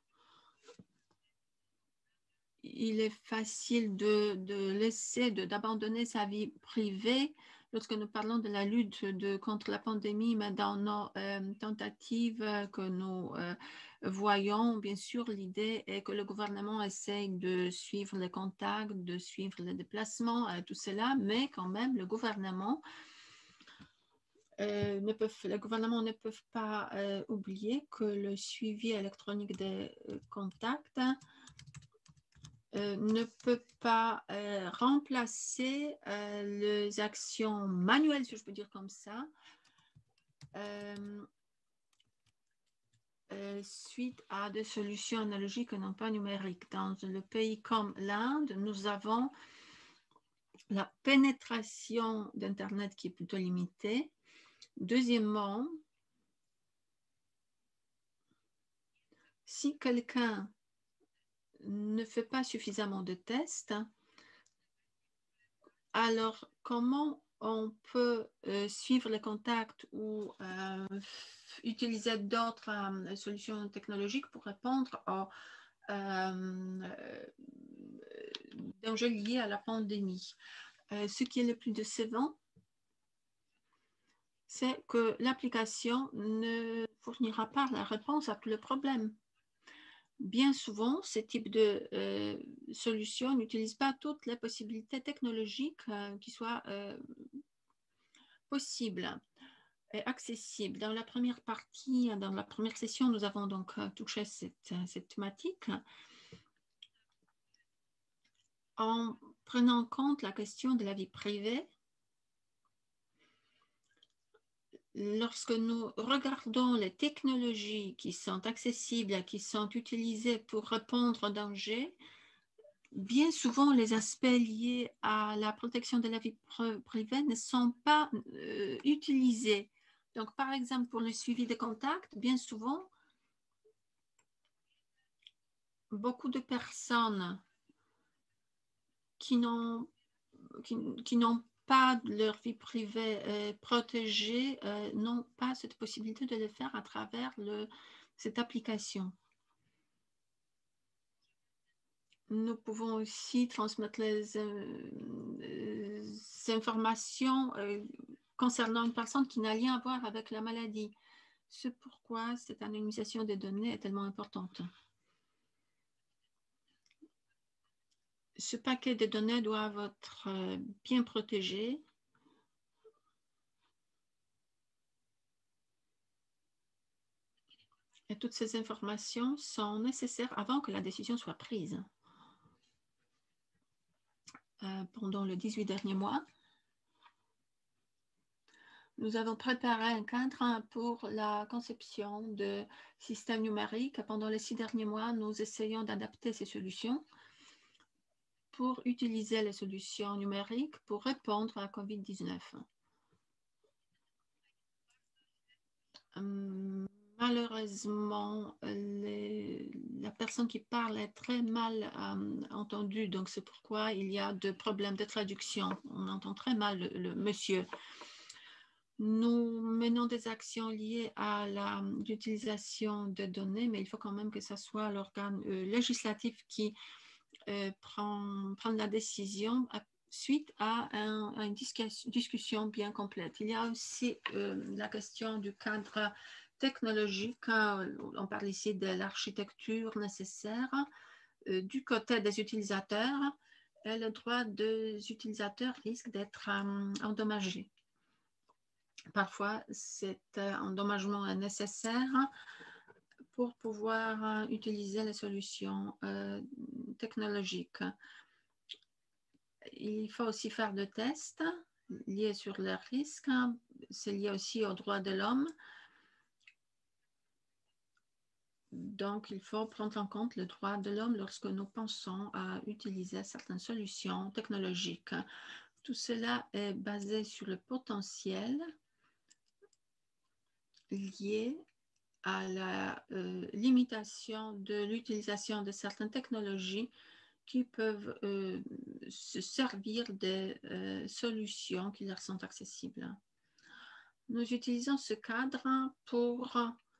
il est facile de, de laisser, d'abandonner sa vie privée lorsque nous parlons de la lutte de, contre la pandémie, mais dans nos euh, tentatives que nous euh, voyons, bien sûr, l'idée est que le gouvernement essaye de suivre les contacts, de suivre les déplacements, euh, tout cela, mais quand même, le gouvernement euh, ne peuvent, le gouvernement ne peut pas euh, oublier que le suivi électronique des euh, contacts Euh, ne peut pas euh, remplacer euh, les actions manuelles, si je peux dire comme ça, euh, euh, suite à des solutions analogiques et non pas numériques. Dans le pays comme l'Inde, nous avons la pénétration d'Internet qui est plutôt limitée. Deuxièmement, si quelqu'un ne fait pas suffisamment de tests, alors comment on peut euh, suivre les contacts ou euh, utiliser d'autres euh, solutions technologiques pour répondre aux euh, dangers liés à la pandémie. Euh, ce qui est le plus décevant, c'est que l'application ne fournira pas la réponse à tous les problèmes. Bien souvent, ce type de euh, solution n'utilise pas toutes les possibilités technologiques euh, qui soient euh, possibles et accessibles. Dans la première partie, dans la première session, nous avons donc touché cette, cette thématique en prenant en compte la question de la vie privée. Lorsque nous regardons les technologies qui sont accessibles, qui sont utilisées pour répondre aux dangers, bien souvent, les aspects liés à la protection de la vie privée ne sont pas euh, utilisés. Donc, par exemple, pour le suivi des contacts, bien souvent, beaucoup de personnes qui n'ont qui, qui n'ont pas leur vie privée euh, protégée euh, n'ont pas cette possibilité de le faire à travers le, cette application. Nous pouvons aussi transmettre les, euh, les informations euh, concernant une personne qui n'a rien à voir avec la maladie. C'est pourquoi cette anonymisation des données est tellement importante. Ce paquet de données doit être bien protégé. Et toutes ces informations sont nécessaires avant que la décision soit prise. Euh, pendant les dix-huit derniers mois, nous avons préparé un cadre pour la conception de systèmes numériques. Pendant les six derniers mois, nous essayons d'adapter ces solutions pour utiliser les solutions numériques pour répondre à la COVID dix-neuf. Hum, malheureusement, les, la personne qui parle est très mal euh, entendue, donc c'est pourquoi il y a de problèmes de traduction. On entend très mal le, le monsieur. Nous menons des actions liées à l'utilisation de données, mais il faut quand même que ce soit l'organe euh, législatif qui euh, prend, prend la décision suite à, un, à une discussion bien complète. Il y a aussi euh, la question du cadre technologique. On parle ici de l'architecture nécessaire. Euh, du côté des utilisateurs, et le droit des utilisateurs risque d'être euh, endommagé. Parfois, cet endommagement est nécessaire pour pouvoir utiliser les solutions euh, technologiques. Il faut aussi faire des tests liés sur les risques. C'est lié aussi aux droits de l'homme. Donc, il faut prendre en compte le droit de l'homme lorsque nous pensons à utiliser certaines solutions technologiques. Tout cela est basé sur le potentiel lié à la euh, limitation de l'utilisation de certaines technologies qui peuvent euh, se servir des euh, solutions qui leur sont accessibles. Nous utilisons ce cadre pour,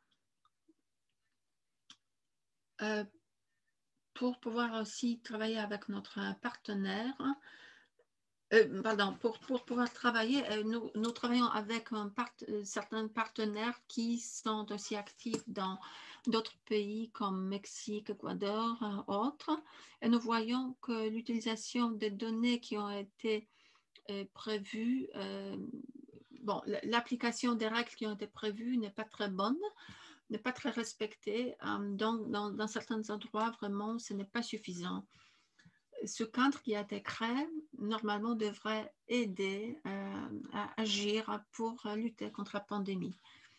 euh, pour pouvoir aussi travailler avec notre partenaire. Euh, pardon, pour, pour pouvoir travailler, euh, nous, nous travaillons avec un part, euh, certains partenaires qui sont aussi actifs dans d'autres pays comme Mexique, Équateur, euh, autres. Et nous voyons que l'utilisation des données qui ont été euh, prévues, euh, bon, l'application des règles qui ont été prévues n'est pas très bonne, n'est pas très respectée. Euh, donc, dans, dans certains endroits, vraiment, ce n'est pas suffisant. Ce cadre qui a été créé, normalement, devrait aider euh, à agir pour lutter contre la pandémie.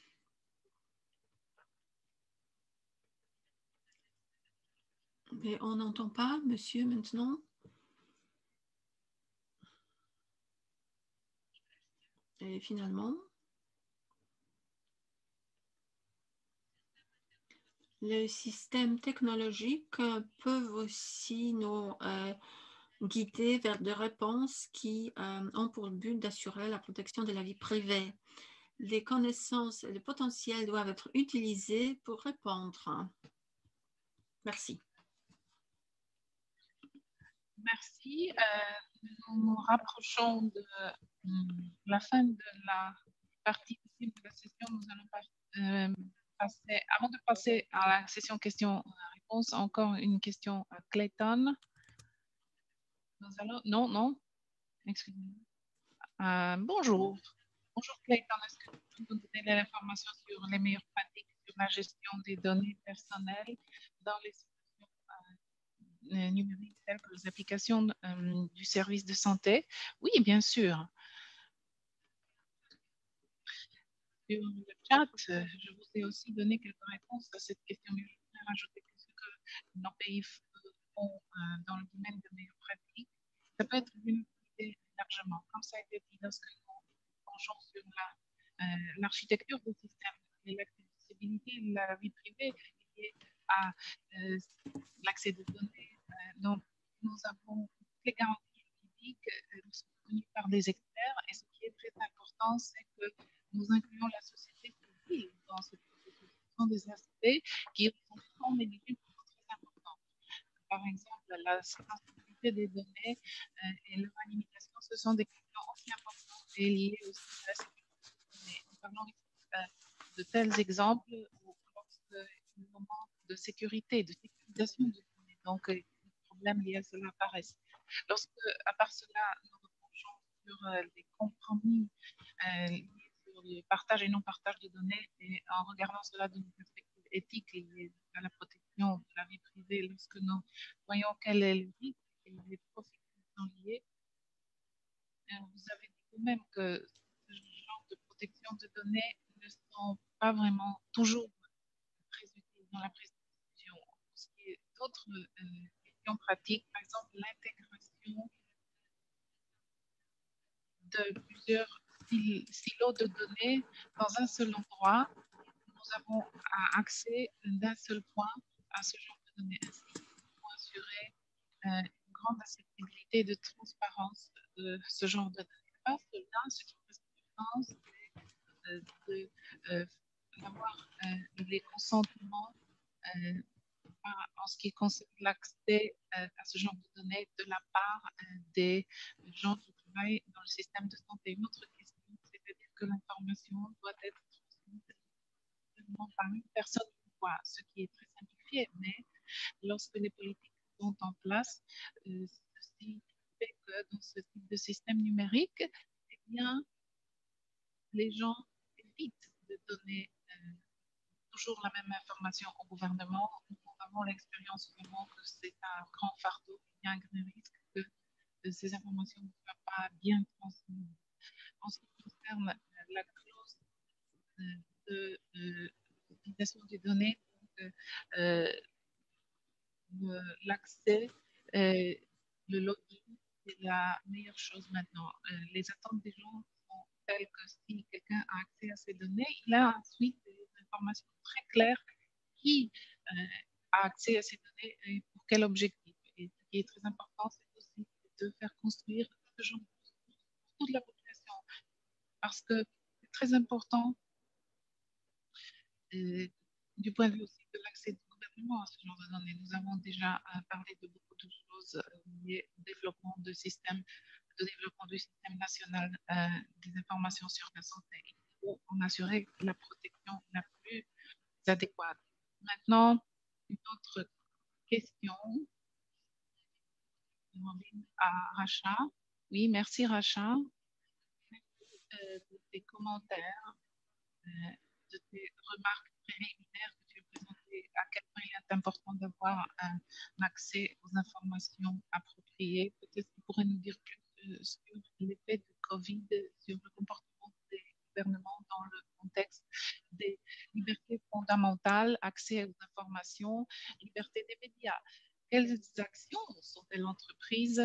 Mais on n'entend pas, monsieur, maintenant. Et finalement, les systèmes technologiques peuvent aussi nous euh, guider vers des réponses qui euh, ont pour but d'assurer la protection de la vie privée. Les connaissances et le potentiel doivent être utilisés pour répondre. Merci. Merci. Euh, nous nous rapprochons de euh, la fin de la partie de la session. Nous allons euh, passer, avant de passer à la session questions-réponses, encore une question à Clayton. Nous allons, non, non, excusez-moi. Euh, bonjour. Bonjour Clayton, est-ce que vous pouvez nous donner l'information sur les meilleures pratiques sur la gestion des données personnelles dans les situations euh, numériques telles que les applications euh, du service de santé? Oui, bien sûr. Sur le chat, je vous ai aussi donné quelques réponses à cette question, mais je voudrais rajouter que ce que nos pays font euh, dans le domaine de meilleures pratiques, ça peut être une idée largement. Comme ça a été dit, lorsque nous penchons sur l'architecture la, euh, du système et l'accessibilité de la vie privée liée à euh, l'accès des données, euh, donc nous avons toutes les garanties juridiques euh, qui sont connues par des experts, et ce qui est très important, c'est que nous incluons la société civile dans ce processus. Ce sont des aspects qui sont négligeables, très importants. Par exemple, la sensibilité des données euh, et leur limitation, ce sont des questions aussi importantes et liées aussi à la sécurité des données. Nous parlons euh, de tels exemples où lorsqu'il manque de sécurité, de sécurisation des données, donc euh, des problèmes liés à cela apparaissent. Lorsque, à part cela, nous nous penchons sur euh, les compromis euh, liés sur le partage et non-partage de données, et en regardant cela d'une perspective éthique liée à la protection de la vie privée, lorsque nous voyons quel est le risque et les profits qui sont liés, vous avez dit vous-même que ce genre de protection de données ne sont pas vraiment toujours très utiles dans la prise de décision. Pour ce qui est d'autres euh, questions pratiques, par exemple l'intégration de plusieurs silos de données dans un seul endroit, nous avons accès d'un seul point à ce genre de données, ainsi pour assurer euh, une grande accessibilité de transparence de ce genre de données. Pas cela, ce qui reste important, c'est euh, d'avoir euh, les consentements euh, pas en ce qui concerne l'accès euh, à ce genre de données de la part euh, des gens qui travaillent dans le système de santé. Une autre question, c'est-à-dire que l'information doit être transmise par une personne une fois, ce qui est très simplifié, mais lorsque les politiques sont en place, euh, ceci fait que dans ce type de système numérique, eh bien, les gens évitent de donner euh, toujours la même information au gouvernement. Nous avons l'expérience vraiment que c'est un grand fardeau, il y a un grand risque que euh, ces informations ne soient pas bien transmises. En ce qui concerne euh, la clause de l'utilisation des données, donc, euh, l'accès, euh, le login, c'est la meilleure chose maintenant. Euh, les attentes des gens sont telles que si quelqu'un a accès à ces données, il a ensuite des informations très claires qui euh, a accès à ces données et pour quel objectif. Et ce qui est très important, c'est aussi de faire construire ce genre de ressources pour toute la population. Parce que c'est très important euh, du point de vue aussi de l'accès du gouvernement à ce genre de données. Nous avons déjà euh, parlé de beaucoup de choses euh, liées au développement de système, de développement du système national euh, des informations sur la santé. Il faut en assurer la protection la plus adéquate. Maintenant, une autre question. À Racha. Oui, merci Racha. Euh, de tes commentaires, euh, de tes remarques préliminaires que tu as présentées, à quel point il est important d'avoir un accès aux informations appropriées. Peut-être que tu pourrais nous dire plus euh, sur l'effet de Covid, sur le comportement des gouvernements dans le contexte des libertés fondamentales, accès aux informations, liberté des médias. Quelles actions sont-elles entreprises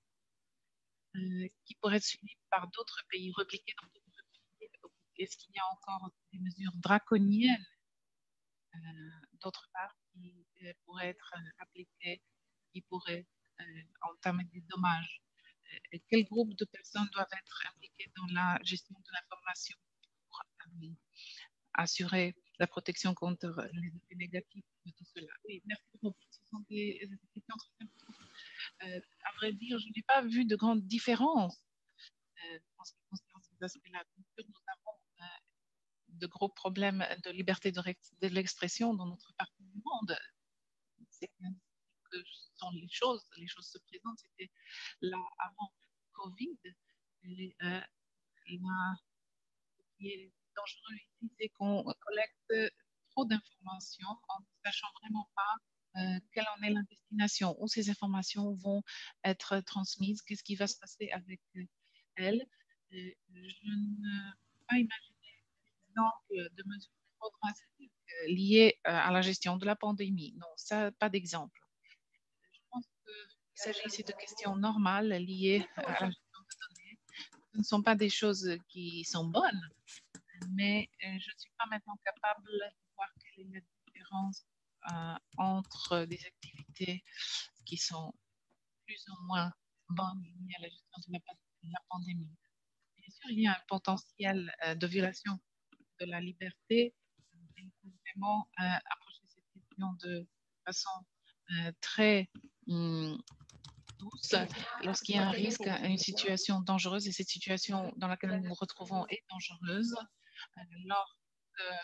euh, qui pourraient être suivies par d'autres pays, repliquées dans d'autres pays? Est-ce qu'il y a encore des mesures draconiennes, euh, d'autre part, qui euh, pourraient être euh, appliquées, qui pourraient euh, entamer des dommages? Euh, quel groupe de personnes doivent être impliquées dans la gestion de l'information pour euh, assurer la protection contre les effets négatifs de tout cela? Oui, merci beaucoup. Ce sont des, des questions très importantes. Euh, à vrai dire, je n'ai pas vu de grande différence euh, en ce qui concerne ces aspects-là. Nous avons euh, de gros problèmes de liberté de, de l'expression dans notre partie du monde. C'est que sont les choses, les choses se présentent. C'était là avant Covid. Et, euh, là, ce qui est dangereux ici, c'est qu'on collecte trop d'informations en ne sachant vraiment pas euh, quelle en est la destination, où ces informations vont être transmises, qu'est-ce qui va se passer avec elles. Et je ne peux pas imaginer d'exemple de mesures trop drastiques liées à la gestion de la pandémie. Non, ça, pas d'exemple. Je pense qu'il s'agit ici de questions normales liées à la gestion de données. Ce ne sont pas des choses qui sont bonnes, mais je ne suis pas maintenant capable de voir quelle est la différence euh, entre des activités qui sont plus ou moins bonnes liées à la gestion de la, de la pandémie. Bien sûr, il y a un potentiel euh, de violation de la liberté. Il faut vraiment euh, approcher cette question de façon euh, très hum, douce lorsqu'il y a un risque, une situation dangereuse, et cette situation dans laquelle nous nous retrouvons est dangereuse. Euh, lorsque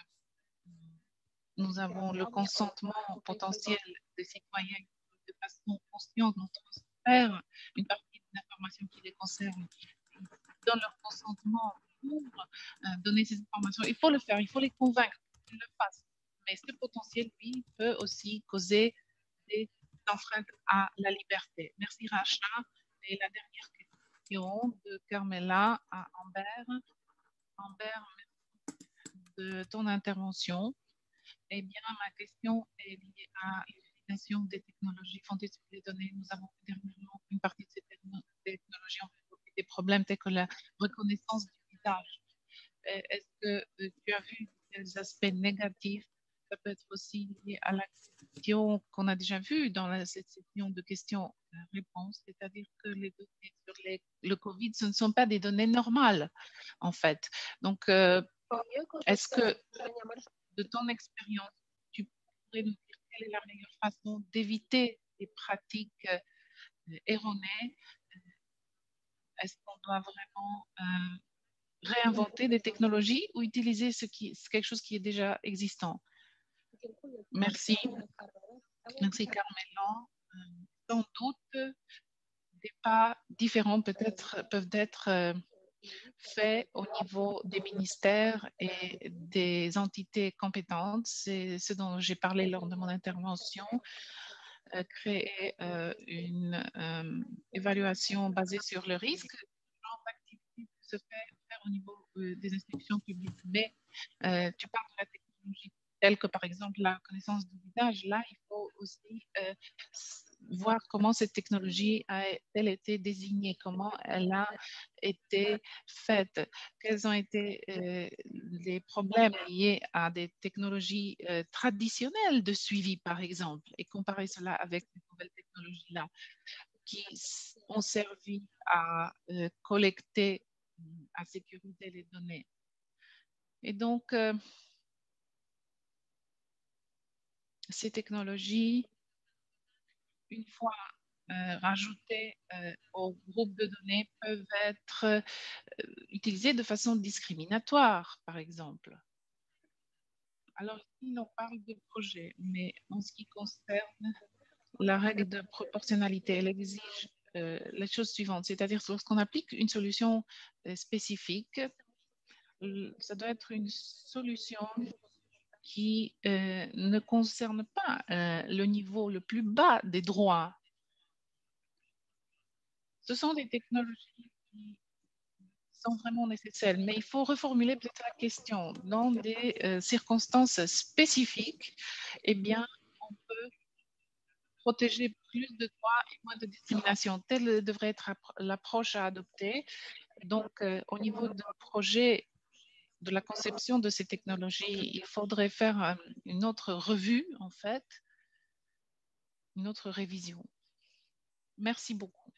nous avons le consentement potentiel des citoyens de façon consciente, nous transfèrent une partie des informations qui les concernent, donnent leur consentement pour euh, donner ces informations. Il faut le faire, il faut les convaincre qu'ils le fassent. Mais ce potentiel, lui, peut aussi causer des enfreintes à la liberté. Merci Racha. Et la dernière question de Carmela à Amber. Amber, merci de ton intervention. Eh bien, ma question est liée à l'utilisation des technologies fondées sur les données. Nous avons dernièrement une partie de ces technologies ont développé des problèmes tels que la reconnaissance du visage. Est-ce que tu as vu des aspects négatifs? Ça peut être aussi lié à la question qu'on a déjà vue dans la, cette session de questions-réponses, c'est-à-dire que les données sur les, le Covid, ce ne sont pas des données normales, en fait. Donc, euh, est-ce que de ton expérience, tu pourrais nous dire quelle est la meilleure façon d'éviter des pratiques euh, erronées? Est-ce qu'on doit vraiment euh, réinventer des technologies ou utiliser ce qui, quelque chose qui est déjà existant? Merci. Merci, Carmelo. Sans doute, des pas différents peut-être peuvent être euh, faits au niveau des ministères et des entités compétentes. C'est ce dont j'ai parlé lors de mon intervention. Euh, créer euh, une euh, évaluation basée sur le risque. Ce genre d'activité se fait faire au niveau euh, des institutions publiques. Mais euh, tu parles de la technologie telle que par exemple la connaissance du visage. Là, il faut aussi euh, voir comment cette technologie a-t-elle été désignée, comment elle a été faite, quels ont été euh, les problèmes liés à des technologies euh, traditionnelles de suivi, par exemple, et comparer cela avec ces nouvelles technologies-là qui ont servi à euh, collecter, à sécuriser les données. Et donc, euh, ces technologies, une fois euh, rajoutées euh, au groupe de données, peuvent être euh, utilisées de façon discriminatoire, par exemple. Alors ici, on parle de projet, mais en ce qui concerne la règle de proportionnalité, elle exige euh, les choses suivantes, c'est-à-dire lorsqu'on applique une solution euh, spécifique, ça doit être une solution qui euh, ne concerne pas euh, le niveau le plus bas des droits. Ce sont des technologies qui sont vraiment nécessaires, mais il faut reformuler peut-être la question. Dans des euh, circonstances spécifiques, eh bien, on peut protéger plus de droits et moins de discrimination. Telle devrait être l'approche à adopter. Donc, euh, au niveau d'un projet, de la conception de ces technologies, il faudrait faire euh, une autre revue, en fait, une autre révision. Merci beaucoup.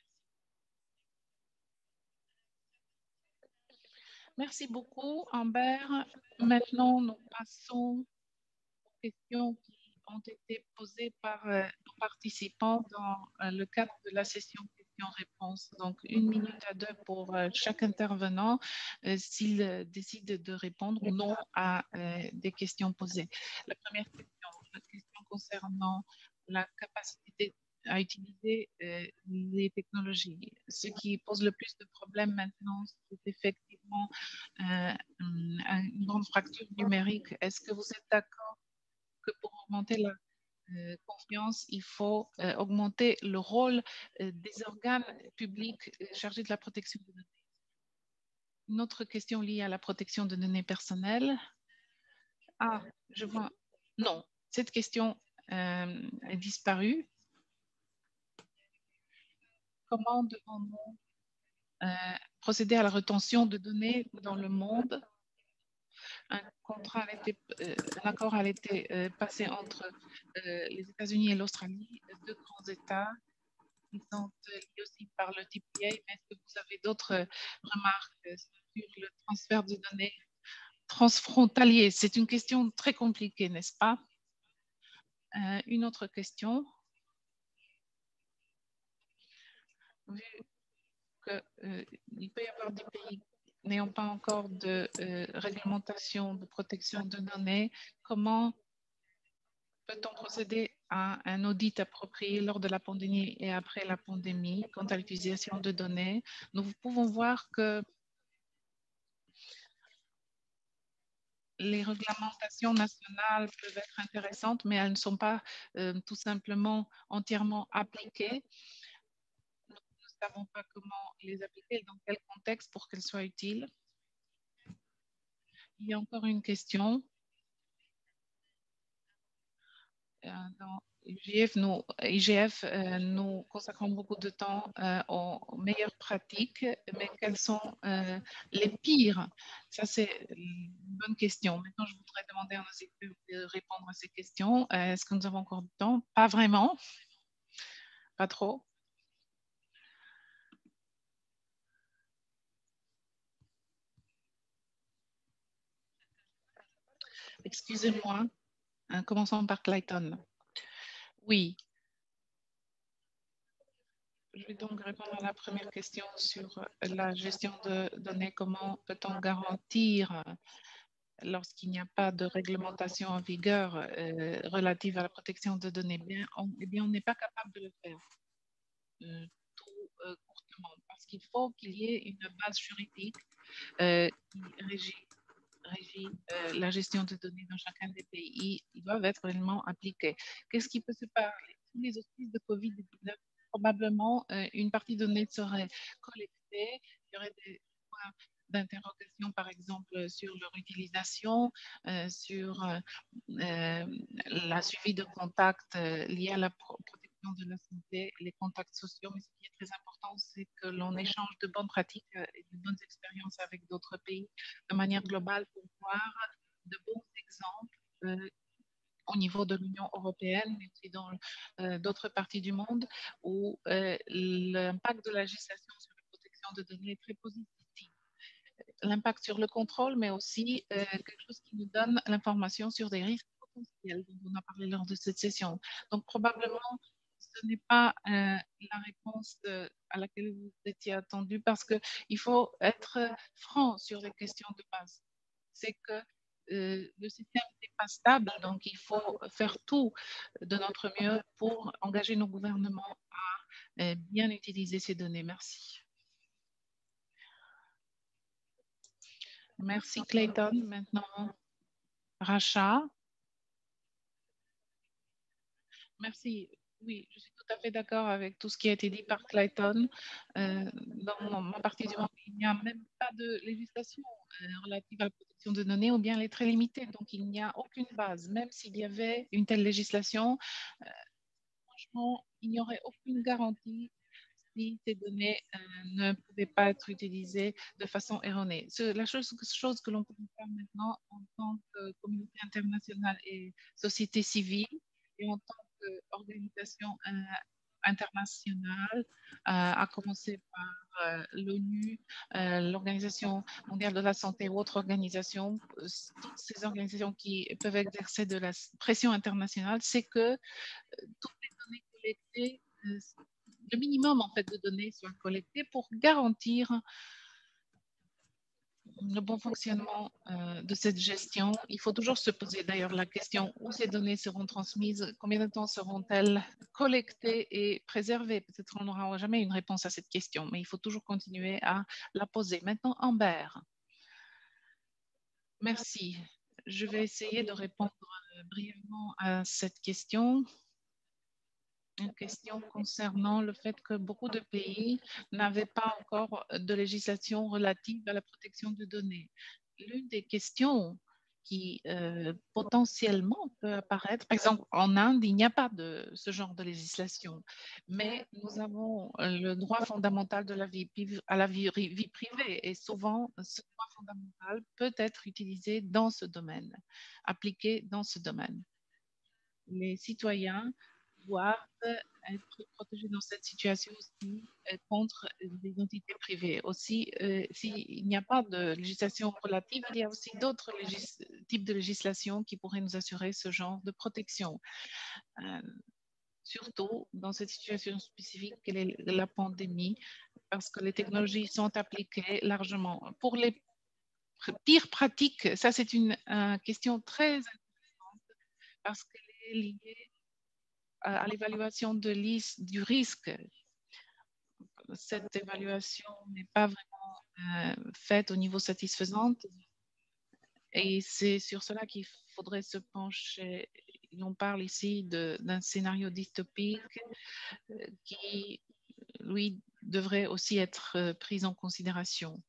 Merci beaucoup, Amber. Maintenant, nous passons aux questions qui ont été posées par euh, nos participants dans euh, le cadre de la session questions-réponses. Donc, une minute à deux pour euh, chaque intervenant euh, s'il euh, décide de répondre ou non à euh, des questions posées. La première question, la question concernant la capacité à utiliser euh, les technologies. Ce qui pose le plus de problèmes maintenant, c'est effectivement euh, une grande fracture numérique. Est-ce que vous êtes d'accord que pour augmenter la euh, confiance, il faut euh, augmenter le rôle euh, des organes publics chargés de la protection des données? Une autre question liée à la protection de données personnelles. Ah, je vois. Non, cette question euh, est disparue. Comment devons-nous euh, procéder à la rétention de données dans le monde? Un, contrat a été, euh, un accord a été euh, passé entre euh, les États-Unis et l'Australie, deux grands États qui sont liés aussi par le T P A. Mais est-ce que vous avez d'autres euh, remarques euh, sur le transfert de données transfrontalier? C'est une question très compliquée, n'est-ce pas? Euh, une autre question. Vu qu'il euh, peut y avoir des pays n'ayant pas encore de euh, réglementation de protection de données, comment peut-on procéder à un audit approprié lors de la pandémie et après la pandémie quant à l'utilisation de données? Nous pouvons voir que les réglementations nationales peuvent être intéressantes, mais elles ne sont pas euh, tout simplement entièrement appliquées. Nous ne savons pas comment les appliquer, dans quel contexte pour qu'elles soient utiles. Il y a encore une question. Euh, dans I G F, nous, I G F, euh, nous consacrons beaucoup de temps euh, aux meilleures pratiques, mais quelles sont euh, les pires? Ça, c'est une bonne question. Maintenant, je voudrais demander à nos équipes de répondre à ces questions. Euh, Est-ce que nous avons encore du temps? Pas vraiment. Pas trop. Excusez-moi. Hein, commençons par Clayton. Oui. Je vais donc répondre à la première question sur la gestion de données. Comment peut-on garantir, lorsqu'il n'y a pas de réglementation en vigueur euh, relative à la protection de données? Bien, on, eh bien, on n'est pas capable de le faire euh, tout euh, courtement, parce qu'il faut qu'il y ait une base juridique euh, qui régit, régit euh, la gestion de données dans chacun des pays. Ils doivent être réellement appliqués. Qu'est-ce qui peut se passer? Sous les auspices de covid dix-neuf, probablement euh, une partie de données serait collectée. Il y aurait des points d'interrogation, par exemple, sur leur utilisation, euh, sur euh, euh, la suivi de contacts euh, liés à la pro protection de la santé, les contacts sociaux. Mais ce qui est très important, c'est que l'on échange de bonnes pratiques euh, et de bonnes expériences avec d'autres pays de manière globale pour voir de bons exemples euh, au niveau de l'Union européenne, mais aussi dans euh, d'autres parties du monde, où euh, l'impact de la législation sur la protection de données est très positif. L'impact sur le contrôle, mais aussi euh, quelque chose qui nous donne l'information sur des risques potentiels dont on a parlé lors de cette session. Donc, probablement, ce n'est pas euh, la réponse de, à laquelle vous étiez attendu, parce qu'il faut être franc sur les questions de base. C'est que euh, le système n'est pas stable, donc il faut faire tout de notre mieux pour engager nos gouvernements à euh, bien utiliser ces données. Merci. Merci Clayton. Maintenant, Racha. Merci. Oui, je suis tout à fait d'accord avec tout ce qui a été dit par Clayton. Euh, dans ma partie du monde, il n'y a même pas de législation euh, relative à la protection de données, ou bien elle est très limitée. Donc, il n'y a aucune base. Même s'il y avait une telle législation, euh, franchement, il n'y aurait aucune garantie si ces données euh, ne pouvaient pas être utilisées de façon erronée. Ce, la chose, chose que l'on peut faire maintenant en tant que communauté internationale et société civile, et en tant qu'organisation euh, internationale, euh, à commencer par euh, l'ONU, euh, l'Organisation mondiale de la santé ou autres organisations, euh, toutes ces organisations qui peuvent exercer de la pression internationale, c'est que euh, toutes les données collectées, euh, le minimum en fait de données soient collectées pour garantir le bon fonctionnement euh, de cette gestion. Il faut toujours se poser d'ailleurs la question où ces données seront transmises, combien de temps seront-elles collectées et préservées. Peut-être on n'aura jamais une réponse à cette question, mais il faut toujours continuer à la poser. Maintenant, Amber. Merci. Je vais essayer de répondre brièvement à cette question. Une question concernant le fait que beaucoup de pays n'avaient pas encore de législation relative à la protection de données. L'une des questions qui euh, potentiellement peut apparaître, par exemple en Inde, il n'y a pas de ce genre de législation, mais nous avons le droit fondamental de la vie, à la vie, vie privée, et souvent ce droit fondamental peut être utilisé dans ce domaine, appliqué dans ce domaine. Les citoyens doivent être protégés dans cette situation aussi euh, contre l'identité privée. Aussi, euh, s'il n'y a pas de législation relative, il y a aussi d'autres types de législation qui pourraient nous assurer ce genre de protection. Euh, surtout dans cette situation spécifique qu'est est la pandémie, parce que les technologies sont appliquées largement. Pour les pires pratiques, ça c'est une euh, question très intéressante parce qu'elle est liée à l'évaluation de du risque. Cette évaluation n'est pas vraiment euh, faite au niveau satisfaisant, et c'est sur cela qu'il faudrait se pencher. On parle ici d'un scénario dystopique euh, qui, lui, devrait aussi être euh, pris en considération.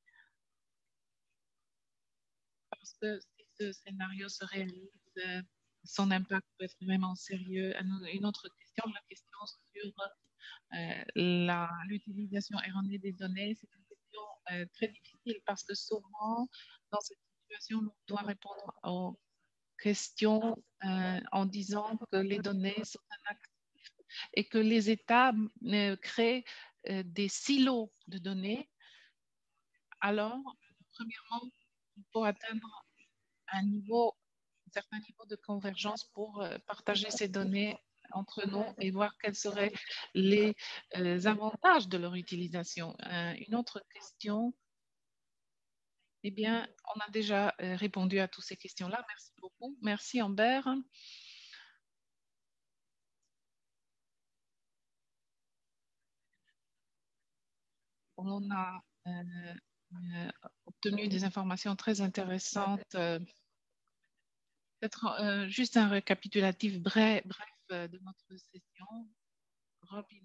Parce que si ce scénario se réalise, euh, son impact peut être vraiment sérieux. Une autre question, la question sur euh, l'utilisation erronée des données, c'est une question euh, très difficile parce que souvent, dans cette situation, on doit répondre aux questions euh, en disant que les données sont un actif et que les États euh, créent euh, des silos de données. Alors, premièrement, il faut atteindre un niveau, un certain niveau de convergence pour euh, partager ces données entre nous et voir quels seraient les euh, avantages de leur utilisation. Euh, une autre question. Eh bien, on a déjà euh, répondu à toutes ces questions-là. Merci beaucoup. Merci, Amber. On a euh, euh, obtenu des informations très intéressantes. Euh, Peut-être euh, juste un récapitulatif bref, bref euh, de notre session. Robin,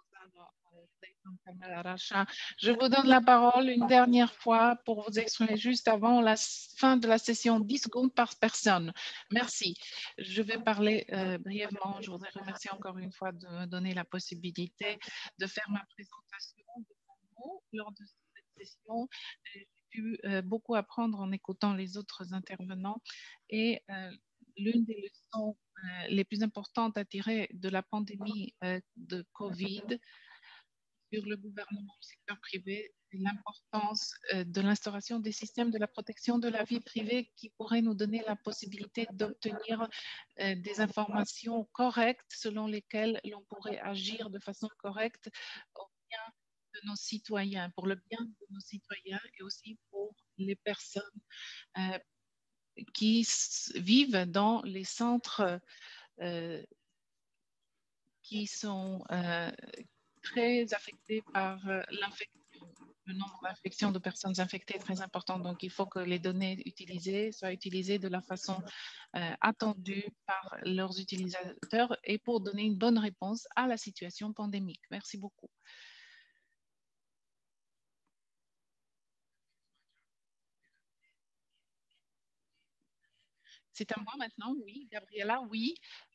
je vous donne la parole une dernière fois pour vous exprimer juste avant la fin de la session, dix secondes par personne. Merci. Je vais parler euh, brièvement. Je voudrais remercier encore une fois de me donner la possibilité de faire ma présentation devant vous lors de cette session. J'ai pu euh, beaucoup apprendre en écoutant les autres intervenants et euh, l'une des leçons euh, les plus importantes à tirer de la pandémie euh, de COVID sur le gouvernement, le secteur privé, l'importance euh, de l'instauration des systèmes de la protection de la vie privée qui pourraient nous donner la possibilité d'obtenir euh, des informations correctes selon lesquelles l'on pourrait agir de façon correcte au bien de nos citoyens, pour le bien de nos citoyens et aussi pour les personnes euh, qui vivent dans les centres euh, qui sont euh, très affectés par euh, l'infection. Le nombre d'infections de personnes infectées est très important, donc il faut que les données utilisées soient utilisées de la façon euh, attendue par leurs utilisateurs et pour donner une bonne réponse à la situation pandémique. Merci beaucoup. C'est à moi maintenant, oui. Gabriela, oui.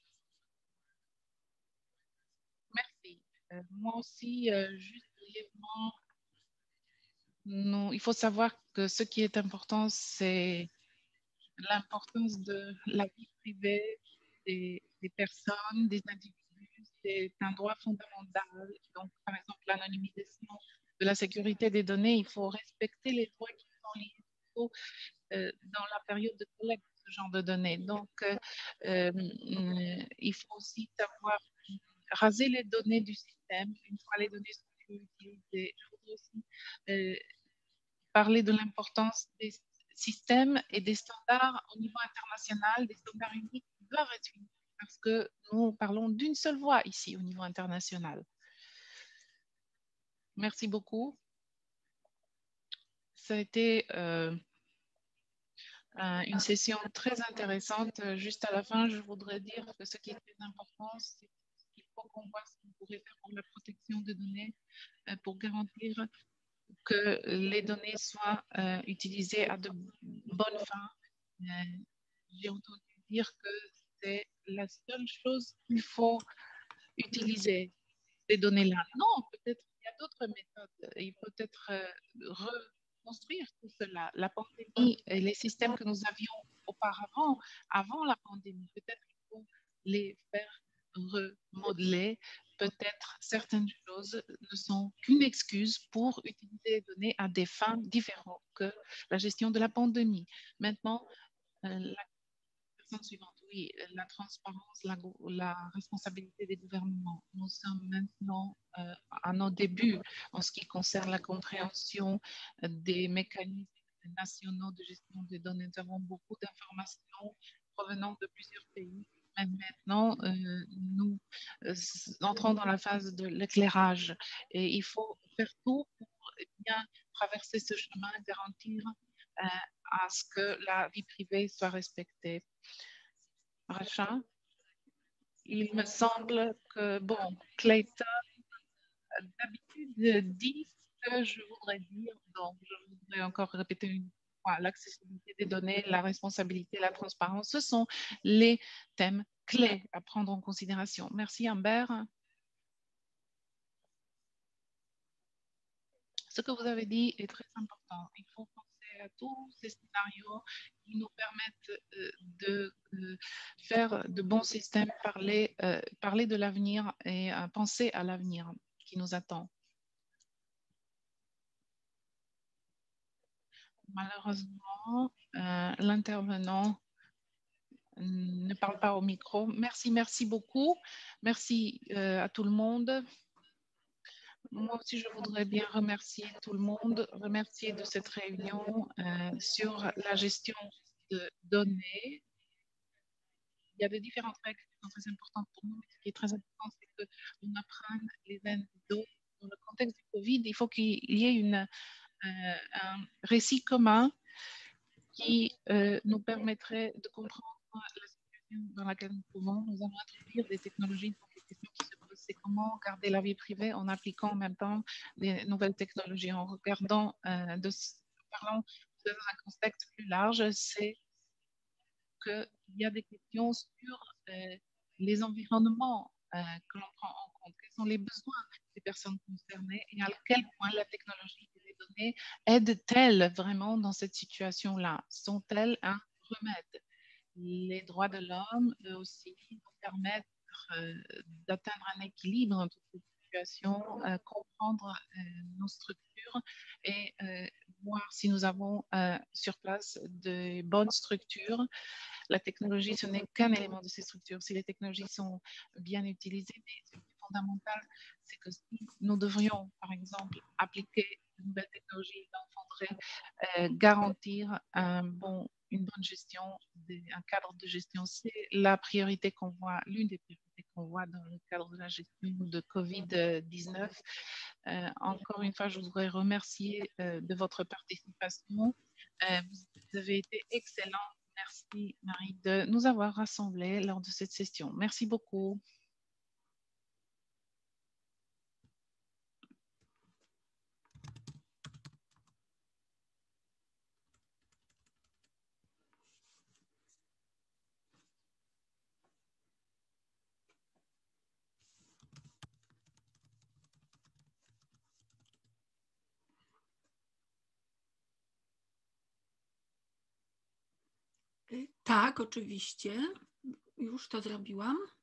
Merci. Euh, moi aussi, euh, juste brièvement, non, il faut savoir que ce qui est important, c'est l'importance de la vie privée des, des personnes, des individus. C'est un droit fondamental. Donc, par exemple, l'anonymisation de la sécurité des données, il faut respecter les droits qui sont liés au, euh, dans la période de collecte de ce genre de données. Donc, euh, euh, il faut aussi savoir raser les données du système une fois les données sont utilisées. Je voudrais aussi euh, parler de l'importance des systèmes et des standards au niveau international, des standards uniques qui doivent être uniques parce que nous parlons d'une seule voix ici au niveau international. Merci beaucoup. Ça a été euh, une session très intéressante. Juste à la fin, je voudrais dire que ce qui est très important, c'est qu'il faut qu'on voit ce qu'on pourrait faire pour la protection des données, pour garantir que les données soient euh, utilisées à de bonnes fins. Euh, J'ai entendu dire que c'est la seule chose qu'il faut utiliser, ces données-là. Non, peut-être qu'il y a d'autres méthodes. Il faut peut-être euh, reconstruire tout cela. La pandémie et les systèmes que nous avions auparavant, avant la pandémie, peut-être qu'il faut les faire remodeler. Peut-être certaines choses ne sont qu'une excuse pour utiliser les données à des fins différentes que la gestion de la pandémie. Maintenant, euh, la question suivante, oui, la transparence, la, la responsabilité des gouvernements. Nous sommes maintenant euh, à nos débuts en ce qui concerne la compréhension des mécanismes nationaux de gestion des données. Nous avons beaucoup d'informations provenant de plusieurs pays. Mais maintenant, euh, nous euh, entrons dans la phase de l'éclairage et il faut faire tout pour bien traverser ce chemin, garantir euh, à ce que la vie privée soit respectée. Racha, il me semble que, bon, Clayton d'habitude dit ce que je voudrais dire, donc je voudrais encore répéter une fois, l'accessibilité des données, la responsabilité, la transparence, ce sont les thèmes clés à prendre en considération. Merci Amber. Ce que vous avez dit est très important. Il faut penser à tous ces scénarios qui nous permettent euh, de euh, faire de bons systèmes, parler, euh, parler de l'avenir et euh, penser à l'avenir qui nous attend. Malheureusement, euh, l'intervenant ne parle pas au micro. Merci, merci beaucoup. Merci euh, à tout le monde. Moi aussi, je voudrais bien remercier tout le monde, remercier de cette réunion euh, sur la gestion de données. Il y a de différentes règles qui sont très importantes pour nous. Ce qui est très important, c'est qu'on apprenne les uns des autres. Dans le contexte du Covid, il faut qu'il y ait une, euh, un récit commun qui euh, nous permettrait de comprendre la situation dans laquelle nous pouvons. Nous allons introduire des technologies. Donc, les questions qui se posent, c'est comment garder la vie privée en appliquant en même temps des nouvelles technologies, en regardant, euh, de, en parlant dans un contexte plus large, c'est qu'il y a des questions sur euh, les environnements euh, que l'on prend en compte, quels sont les besoins des personnes concernées et à quel point la technologie et les données aident-elles vraiment dans cette situation-là? Sont-elles un remède? Les droits de l'homme, eux aussi, nous permettent euh, d'atteindre un équilibre entre ces situations, euh, comprendre euh, nos structures et euh, voir si nous avons euh, sur place de bonnes structures. La technologie, ce n'est qu'un élément de ces structures. Si les technologies sont bien utilisées, mais ce qui est fondamental, c'est que si nous devrions, par exemple, appliquer de nouvelles technologies, il faudrait euh, garantir un bon, une bonne gestion, un cadre de gestion. C'est la priorité qu'on voit, l'une des priorités qu'on voit dans le cadre de la gestion de covid dix-neuf. Euh, encore une fois, je voudrais remercier euh, de votre participation. Euh, vous avez été excellent. Merci Marie de nous avoir rassemblés lors de cette session. Merci beaucoup. Tak, oczywiście. Już to zrobiłam.